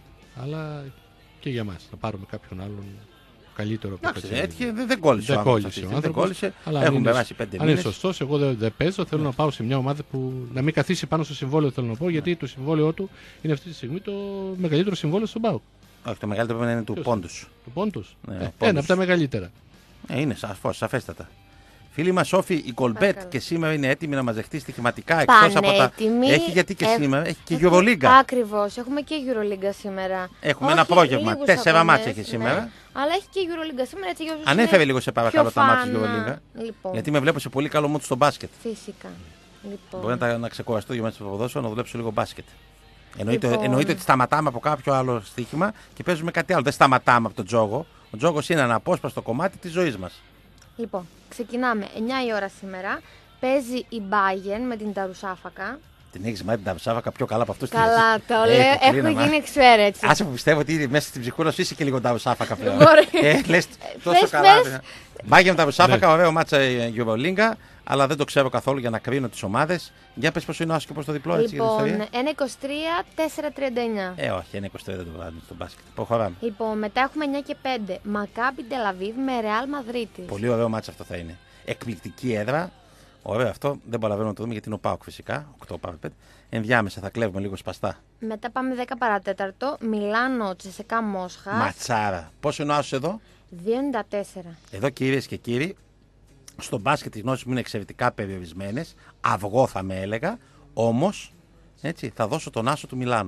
αλλά και για μας. Θα πάρουμε κάποιον άλλον καλύτερο από το Χατσερίδη. Δεν, δεν κόλλησε δεν ο άνθρωπος. Κόλλησε, δεν κόλλησε. Αλλά έχουν είναι, περάσει πέντε αν μήνες. είναι σωστός, εγώ δεν, δεν παίζω. Θέλω να πάω σε μια ομάδα που να μην καθίσει πάνω στο συμβόλαιο, θέλω να πω, γιατί το συμβόλαιό του είναι αυτή τη στιγμή το μεγαλύτερο συμβόλαιο στον ΠΑΟΚ. Όχι, το μεγαλύτερο πρέπει να είναι του Πόντους. Του Πόντους. Ναι, ε, Πόντους. Ένα από τα μεγαλύτερα. Ε, είναι σαφώς, σαφέστατα. Φίλοι μας, Σόφη, η Κολμπέτ και σήμερα είναι έτοιμη να μας δεχτεί στοιχηματικά εκτός από τα. Έχει γιατί και Έχ... σήμερα, έχει και Έχουμε... Euroliga. Ακριβώς, έχουμε και Euroliga σήμερα. Έχουμε Όχι, ένα πρόγευμα. Τέσσερα μάτς έχει ναι. σήμερα. Αλλά έχει και Euroliga σήμερα. Έτσι, για ανέφερε λίγο σε παρακαλώ τα μάτς της Euroliga. Λοιπόν. Γιατί με βλέπω σε πολύ καλό mood στο μπάσκετ. Φυσικά. Λοιπόν. Μπορεί να, να ξεκουραστώ για μέσα στο ποδόσφαιρο να δουλέψω λίγο μπάσκετ. Εννοείται, Λοιπόν. εννοείται ότι σταματάμε από κάποιο άλλο στοίχημα και παίζουμε κάτι άλλο. Δεν σταματάμε από τον τζόγο. Ο τζόγος είναι ένα απόσπαστο κομμάτι της ζωής μας. Λοιπόν, ξεκινάμε εννιά η ώρα σήμερα. Παίζει η Bayern με την Ταρουσάφακα. Την έχεις μάθει την Ταρουσάφακα πιο καλά από αυτούς. Καλά, το λέω. Έχω γίνει εξφαίρε έτσι. Άσε που πιστεύω ότι μέσα στην ψυχούλα σου είσαι και λίγο Ταρουσάφακα πλέον. ε, λες τόσο καλά. Bayern με Ταρουσάφακα, ωραίο μάτσα Euroliga, αλλά δεν το ξέρω καθόλου για να κρίνω τις ομάδες. Για πες πόσο είναι ο άσο και πώς το διπλό, έτσι. Λοιπόν, ένα είκοσι τρία τέσσερα τριάντα εννιά. Ε, όχι, ένα είκοσι τρία δεν το βάζουμε στο μπάσκετ. Προχωράμε. Λοιπόν, μετά έχουμε εννιά και πέντε. Μακάμπι Τελαβίβ με Ρεάλ Μαδρίτης. Πολύ ωραίο μάτσα αυτό θα είναι. Εκπληκτική έδρα. Ωραίο αυτό. Δεν προλαβαίνουμε να το δούμε γιατί είναι ο ΠΑΟΚ φυσικά. οκτώ παρά πέντε. Ενδιάμεσα θα κλέβουμε λίγο σπαστά. Μετά πάμε δέκα παρά τέταρτο. Μιλάνο Τσεσεκά Μόσχα. Ματσάρα. Πόσο είναι ο άσος εδώ? δύο ενενήντα τέσσερα. Εδώ κυρίες και κύριοι, στο μπάσκετ οι γνώσεις μου είναι εξαιρετικά περιορισμένες. Αυγό θα με έλεγα. Όμως, έτσι, θα δώσω τον άσο του Μιλάνο.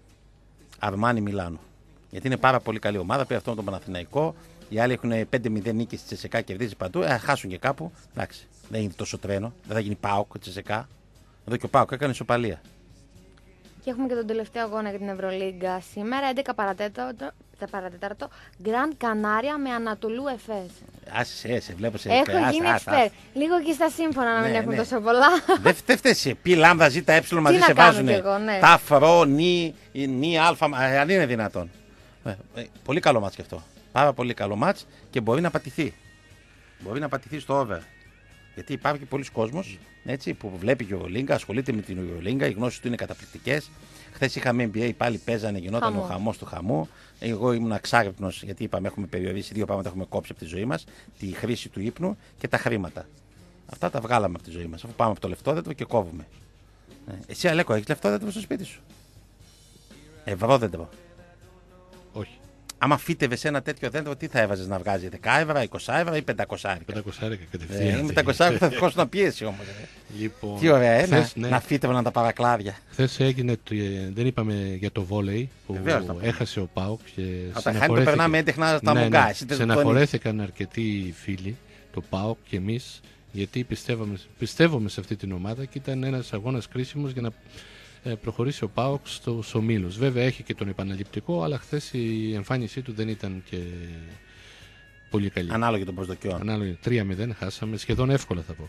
Αρμάνι Μιλάνο. Γιατί είναι πάρα πολύ καλή ομάδα. Πήρε αυτόν τον Παναθηναϊκό. Οι άλλοι έχουν πέντε μηδέν νίκες στη Τσεσεκά, κερδίζει παντού. Ε, χάσουν και κάπου. Εντάξει, δεν είναι τόσο τρένο. Δεν θα γίνει ΠΑΟΚ Τσεσεκά. Εδώ και ο ΠΑΟΚ έκανε ισοπαλία. Και έχουμε και τον τελευταίο αγώνα για την Ευρωλίγκα σήμερα. έντεκα παρά τέταρτο. Γκραντ Κανάρια με Ανατολού Εφές. Άσε, σε βλέπω σε Έχω γίνει εξπέρ. Λίγο και στα σύμφωνα να μην ναι, έχουμε ναι. τόσο πολλά. Δεν φταίει εσύ. Πι λάμδα ζήτα ε μαζί σε βάζουν. Ναι. Τα φρό, νι, νι, αλφα. Αν είναι δυνατόν. Ε, ε, πολύ καλό μάτς και αυτό. Πάρα πολύ καλό μάτς και μπορεί να πατηθεί. Μπορεί να πατηθεί στο over. Γιατί υπάρχει πολλοί κόσμος έτσι, που βλέπει Euroliga, ασχολείται με την Euroliga, οι γνώσεις του είναι καταπληκτικές. Χθες είχαμε N B A, πάλι παίζανε, γινόταν Χαμό. ο χαμός του χαμού. Εγώ ήμουν αξάρεπτνος, γιατί είπαμε έχουμε περιορίσει δύο πράγματα, έχουμε κόψει από τη ζωή μας: τη χρήση του ύπνου και τα χρήματα. Αυτά τα βγάλαμε από τη ζωή μας. Αφού πάμε από το λεφτόδεντρο και κόβουμε. Εσύ, Αλέκο, έχεις λεφτόδεντρο στο σπίτι σου? Ευρώδεντρο. Όχι. Άμα φύτευε σε ένα τέτοιο δέντρο, τι θα έβαζε να βγάζει, δέκα ευρώ, είκοσι ευρώ ή πεντακόσια ευρώ? πεντακόσια ευρώ κατευθείαν. Ε, με πεντακόσια ευρώ θα δεχόσουν να πιέσει όμως. Λοιπόν, τι ωραία, ε, χθες, να, ναι. να φύτευαν τα παρακλάδια. Χθες έγινε, δεν είπαμε για το βόλεϊ που Βεβαίως, έχασε ο ΠΑΟΚ. Από τα χάνει το περνάμε έντεχνα στα ναι, μουγκά. Ναι, στεναχωρέθηκαν αρκετοί φίλοι, το ΠΑΟΚ και εμείς, γιατί πιστεύουμε σε αυτή την ομάδα και ήταν ένας αγώνας κρίσιμος για να προχωρήσει ο ΠΑΟΚ στους ομίλους. Βέβαια έχει και τον επαναληπτικό, αλλά χθες η εμφάνισή του δεν ήταν και πολύ καλή. Ανάλογη των προσδοκιών. Ανάλογη. τρία μηδέν χάσαμε, σχεδόν εύκολα θα πω.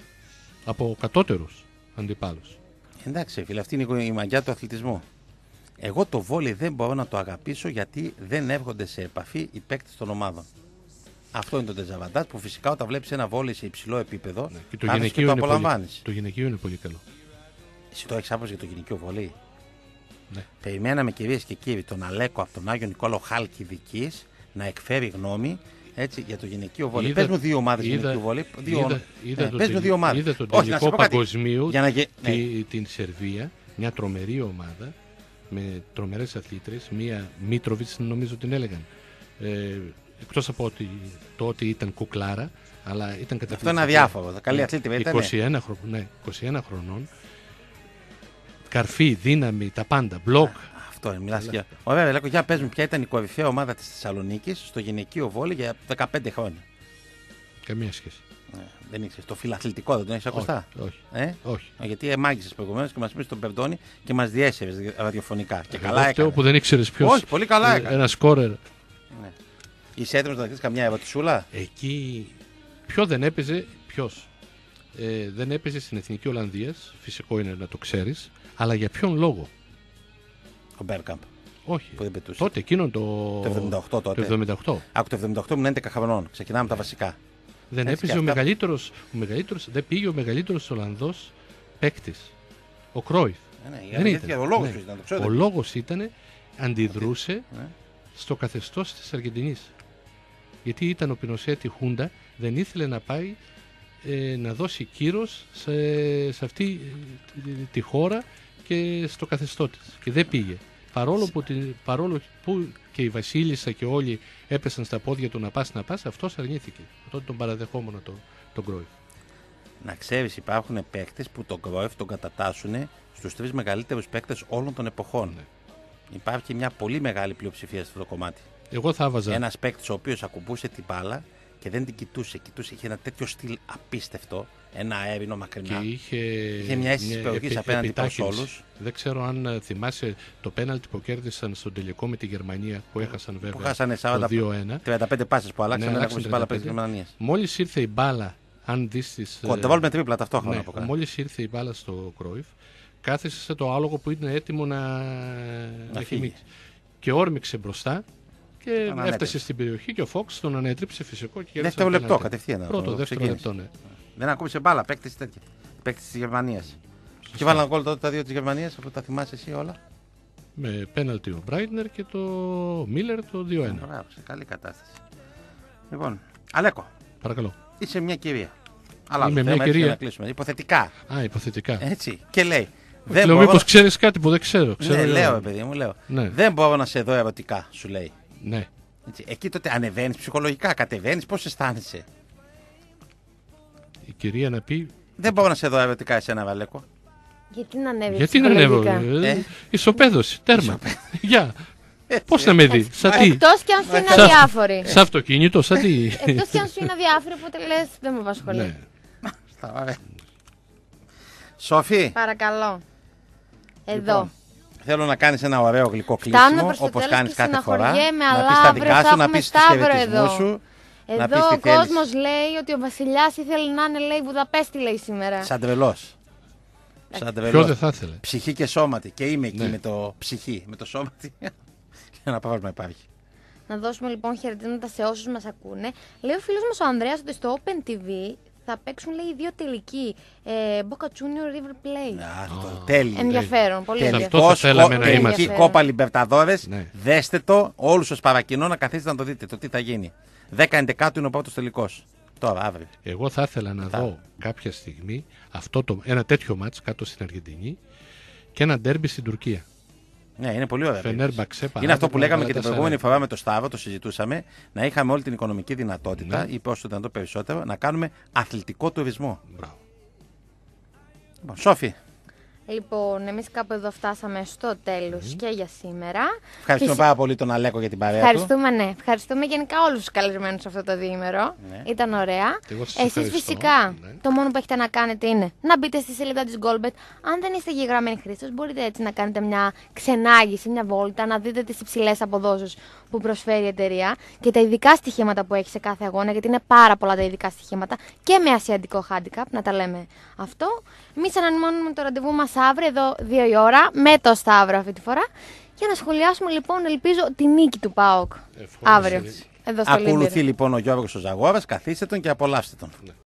Από κατώτερους αντιπάλους. Εντάξει φίλε, αυτή είναι η μαγιά του αθλητισμού. Εγώ το βόλεϊ δεν μπορώ να το αγαπήσω γιατί δεν έρχονται σε επαφή οι παίκτες των ομάδων. Αυτό είναι το ντεζαβαντάζ που φυσικά όταν βλέπεις ένα βόλεϊ σε υψηλό επίπεδο, ναι, και το γυναικείο το απολαμβάνεις. Το γυναικείο είναι πολύ καλό. Εσύ το έχεις άποψη για το γυναικείο βολεϊ? Ναι. Περιμέναμε κυρίες και κύριοι τον Αλέκο από τον Άγιο Νικόλαο Χαλκιδικής να εκφέρει γνώμη έτσι, για το γυναικείο βολεϊ. Πες μου δύο ομάδες γυναικείου βολεϊ. Δύο... Είδα, είδα, ναι, το, πες μου δύο ομάδες. Είδα τον τελικό παγκοσμίου να... τη, ναι. την Σερβία, μια τρομερή ομάδα με τρομερές αθλήτρες, μία Μίτροβιτς νομίζω την έλεγαν. Ε, εκτός από ότι, το ότι ήταν κουκλάρα, αλλά ήταν καταπληκτική. Αυτό είναι αδιάφορο. Καλή αθλήτρια ήταν. είκοσι ένα, χρο... ναι, είκοσι ένα χρονών. Καρφή, δύναμη, τα πάντα, μπλοκ. Αυτό είναι, μιλάς για. Ωραία, Λέκο, για πες μου, ποια ήταν η κορυφαία ομάδα της Θεσσαλονίκης στο γυναικείο βόλεϊ για δεκαπέντε χρόνια? Καμία σχέση. Ναι, δεν ήξερες. Το φιλαθλητικό δεν τον έχεις ακουστά? Όχι. Ε? όχι. Γιατί εμάγησες προηγουμένως και μας πήρες τον Περδόνη και μας διέσαιρες ραδιοφωνικά. Και Εγώ καλά φταίω έκανε. που δεν ήξερες ποιος. Όχι, πολύ καλά έκανε. Ένα σκόρερ. Ναι. Είσαι έτοιμος να δεχτείς καμιά ερωτησούλα? Εκεί ποιο δεν έπαιζε, ποιος ε, δεν έπαιζε στην Εθνική Ολλανδίας, φυσικό είναι να το ξέρεις, αλλά για ποιον λόγο? Ο Μπέρκαμπ. Όχι. Που δεν πετούσε. Τότε, εκείνον το. Το εβδομήντα οκτώ τότε. Το εβδομήντα οκτώ. Από το εβδομήντα οκτώ ήμουν έντεκα χρονών. Ξεκινάμε τα βασικά. Δεν Έτσι έπαιζε ο μεγαλύτερος, ο μεγαλύτερος, δεν πήγε ο μεγαλύτερος Ολλανδός παίκτης. Ο Κρόιφ. Ε, ναι, δεν ήταν. ήταν. Ο λόγος Ναι. του ήταν, το ξέρετε. Ο λόγος ήταν, αντιδρούσε Ναι. στο καθεστώς της Αργεντινής. Γιατί ήταν ο Πινοσέτη Χούντα, δεν ήθελε να πάει ε, να δώσει κύρος σε, σε αυτή ε, τη χώρα και στο καθεστώ της. Και δεν πήγε. Παρόλο που, τη, παρόλο που και η Βασίλισσα και όλοι έπεσαν στα πόδια του να πας να πας, αυτός αρνήθηκε. Τότε τον παραδεχόμενο τον, τον Κρόιφ. Να ξέρεις, υπάρχουν παίκτες που τον Κρόιφ τον κατατάσσουν στους τρεις μεγαλύτερους παίκτες όλων των εποχών. Ναι. Υπάρχει μια πολύ μεγάλη πλειοψηφία σε αυτό το κομμάτι. Εγώ θα έβαζα. Ένας παίκτης ο οποίος ακουμπούσε την μπάλα και δεν την κοιτούσε. Κοιτούσε, είχε ένα τέτοιο στυλ απίστευτο, ένα αέρινο μακρινά. Και είχε, είχε μια αίσθηση υπεροχής απέναντι προς όλους. Δεν ξέρω αν θυμάσαι το πέναλτι που κέρδισαν στον τελικό με τη Γερμανία, που έχασαν βέβαια που χάσανε το δύο ένα. τριάντα πέντε πάσες που αλλάξαν, Ναι, δεν έχουμε την μπάλα πέρα της Γερμανίας. Μόλις ήρθε η μπάλα, αν δεις τις... Κοντεβόλ με τρίπλα ταυτόχρονα. Ναι, από μόλις ήρθε η μπάλα στο Κρόιφ, κάθεσε σε το άλογο που είναι έτοιμο να, να φύγει. Και όρμηξε μπροστά και Τον έφτασε ανέτρεψε. στην περιοχή και ο Φόξ τον ανέτρεψε φυσικό και κέρδισε. Δεύτερο το λεπτό πέναλτι. κατευθείαν. Πρώτο, το δεύτερο ξεκίνησε. λεπτό, ναι. Δεν ακούμπησε μπάλα, παίκτης τέτοια. Παίκτης της Γερμανίας. Και βάλαν γκολ τότε τα δύο της Γερμανίας, αυτό τα θυμάσαι εσύ όλα. Με πέναλτι ο Μπράιτνερ και το Μίλλερ το δύο ένα. Μπράβο, σε καλή κατάσταση. Λοιπόν, Αλέκο, Παρακαλώ. είσαι μια κυρία. Αλλά Είμαι θέμα, μια έτσι, κυρία. για να κλείσουμε. Υποθετικά. Α, υποθετικά. Έτσι. Και λέει. Λέω μπορώ μήπως να- ξέρεις κάτι που δεν ξέρω. ξέρω Ναι, εγώ. λέω, ε, παιδί μου, λέω. Ναι. Δεν μπορώ να σε δω ερωτικά, σου λέει. Ναι. Έτσι. Εκεί τότε ανεβαίνεις ψυχολογικά, κατεβαίνεις, πώς αισθάνεσαι. Η κυρία να πει. Δεν μπορώ να σε δω ερωτικά, εσένα, Βαλέκο. Γιατί να ανέβει Γιατί να ανέβω. ψυχολογικά? Ε, Ε. Ισοπαίδωση. Τέρμα. Γεια. Πώς να με δει. Σαν τι. Εκτός κι αν σου είναι Σαν- αδιάφοροι. Σαν αυτοκίνητο. Σαν τι. Εκτός κι αν σου είναι αδιάφοροι, οπότε λες δεν με απασχολεί. Ναι. Στα, ωραία. Σόφη, Παρακαλώ. Εδώ. Λοιπόν, θέλω να κάνεις ένα ωραίο γλυκό Φτάνουμε κλείσιμο, προς το όπως τέλος κάνεις και κάθε φορά. στεναχωριέμαι, Να αλλά πεις τα αύριο δικά θα σου, να έχουμε πεις τους Σταύρο χαιρετισμούς εδώ. σου. Να Εδώ πεις τι ο θέλεις. κόσμος λέει ότι ο βασιλιάς ήθελε να είναι, λέει, Βουδαπέστη, λέει σήμερα. Σαν τρελός. Σαν Ποιο τρελός. δεν θα ήθελε. Ψυχή και σώματι. Και είμαι εκεί Ναι. με το ψυχή, με το σώματι. Ένα πρόβλημα υπάρχει. Να δώσουμε λοιπόν χαιρετίσματα σε όσους μας ακούνε. Λέει ο φίλος μας ο Ανδρέας ότι στο Open τι βι θα παίξουν, λέει, δύο τελικοί. Ε, Boca Junior River Plate. Α, το τέλειο. Ενδιαφέρον, πολύ Τελικό. ενδιαφέρον. Αυτό θα θέλαμε να τελική είμαστε. Κόπα Λιμπερταδόρες. Ναι. Δέστε το, όλους σας παρακινώ να καθίσετε να το δείτε. Το τι θα γίνει. δέκα έντεκα είναι ο πρώτος τελικός. Τώρα, αύριο. Εγώ θα ήθελα να δω κάποια στιγμή αυτό το, ένα τέτοιο μάτς κάτω στην Αργεντινή και ένα ντέρμπι στην Τουρκία. Ναι, είναι πολύ ωραία. Φενέρμπαξε, Είναι αυτό που λέγαμε και την Γαλατασαράι. προηγούμενη φορά με το Σταύρο, το συζητούσαμε, να είχαμε όλη την οικονομική δυνατότητα, Ναι. ή όσο το δυνατό περισσότερο, να κάνουμε αθλητικό τουρισμό. Μπράβο. Λοιπόν, Σόφη, Λοιπόν, εμείς κάπου εδώ φτάσαμε στο τέλος και για σήμερα. ευχαριστούμε Φυσι- πάρα πολύ τον Αλέκο για την παρέα του. Ευχαριστούμε, ναι. Ευχαριστούμε γενικά όλους τους καλεσμένους αυτό το διήμερο. Ναι. Ήταν ωραία. Και εγώ σας Εσείς ευχαριστώ. φυσικά Ναι. το μόνο που έχετε να κάνετε είναι να μπείτε στη σελίδα της Goldbet. Αν δεν είστε εγγεγραμμένοι χρήστες, μπορείτε έτσι να κάνετε μια ξενάγηση, μια βόλτα, να δείτε τις υψηλές αποδόσεις που προσφέρει η εταιρεία και τα ειδικά στοιχήματα που έχει σε κάθε αγώνα, γιατί είναι πάρα πολλά τα ειδικά στοιχήματα και με ασιατικό handicap, να τα λέμε αυτό. Εμείς ανανεώνουμε το ραντεβού μας αύριο, εδώ δύο η ώρα, με το Σταύρο αυτή τη φορά, για να σχολιάσουμε λοιπόν, ελπίζω, τη νίκη του ΠΑΟΚ Ευχόμαστε. αύριο. Εδώ στο Ακολουθεί Λίμπερο. λοιπόν ο Γιώργος ο Ζαγόρας, καθίστε τον και απολαύστε τον.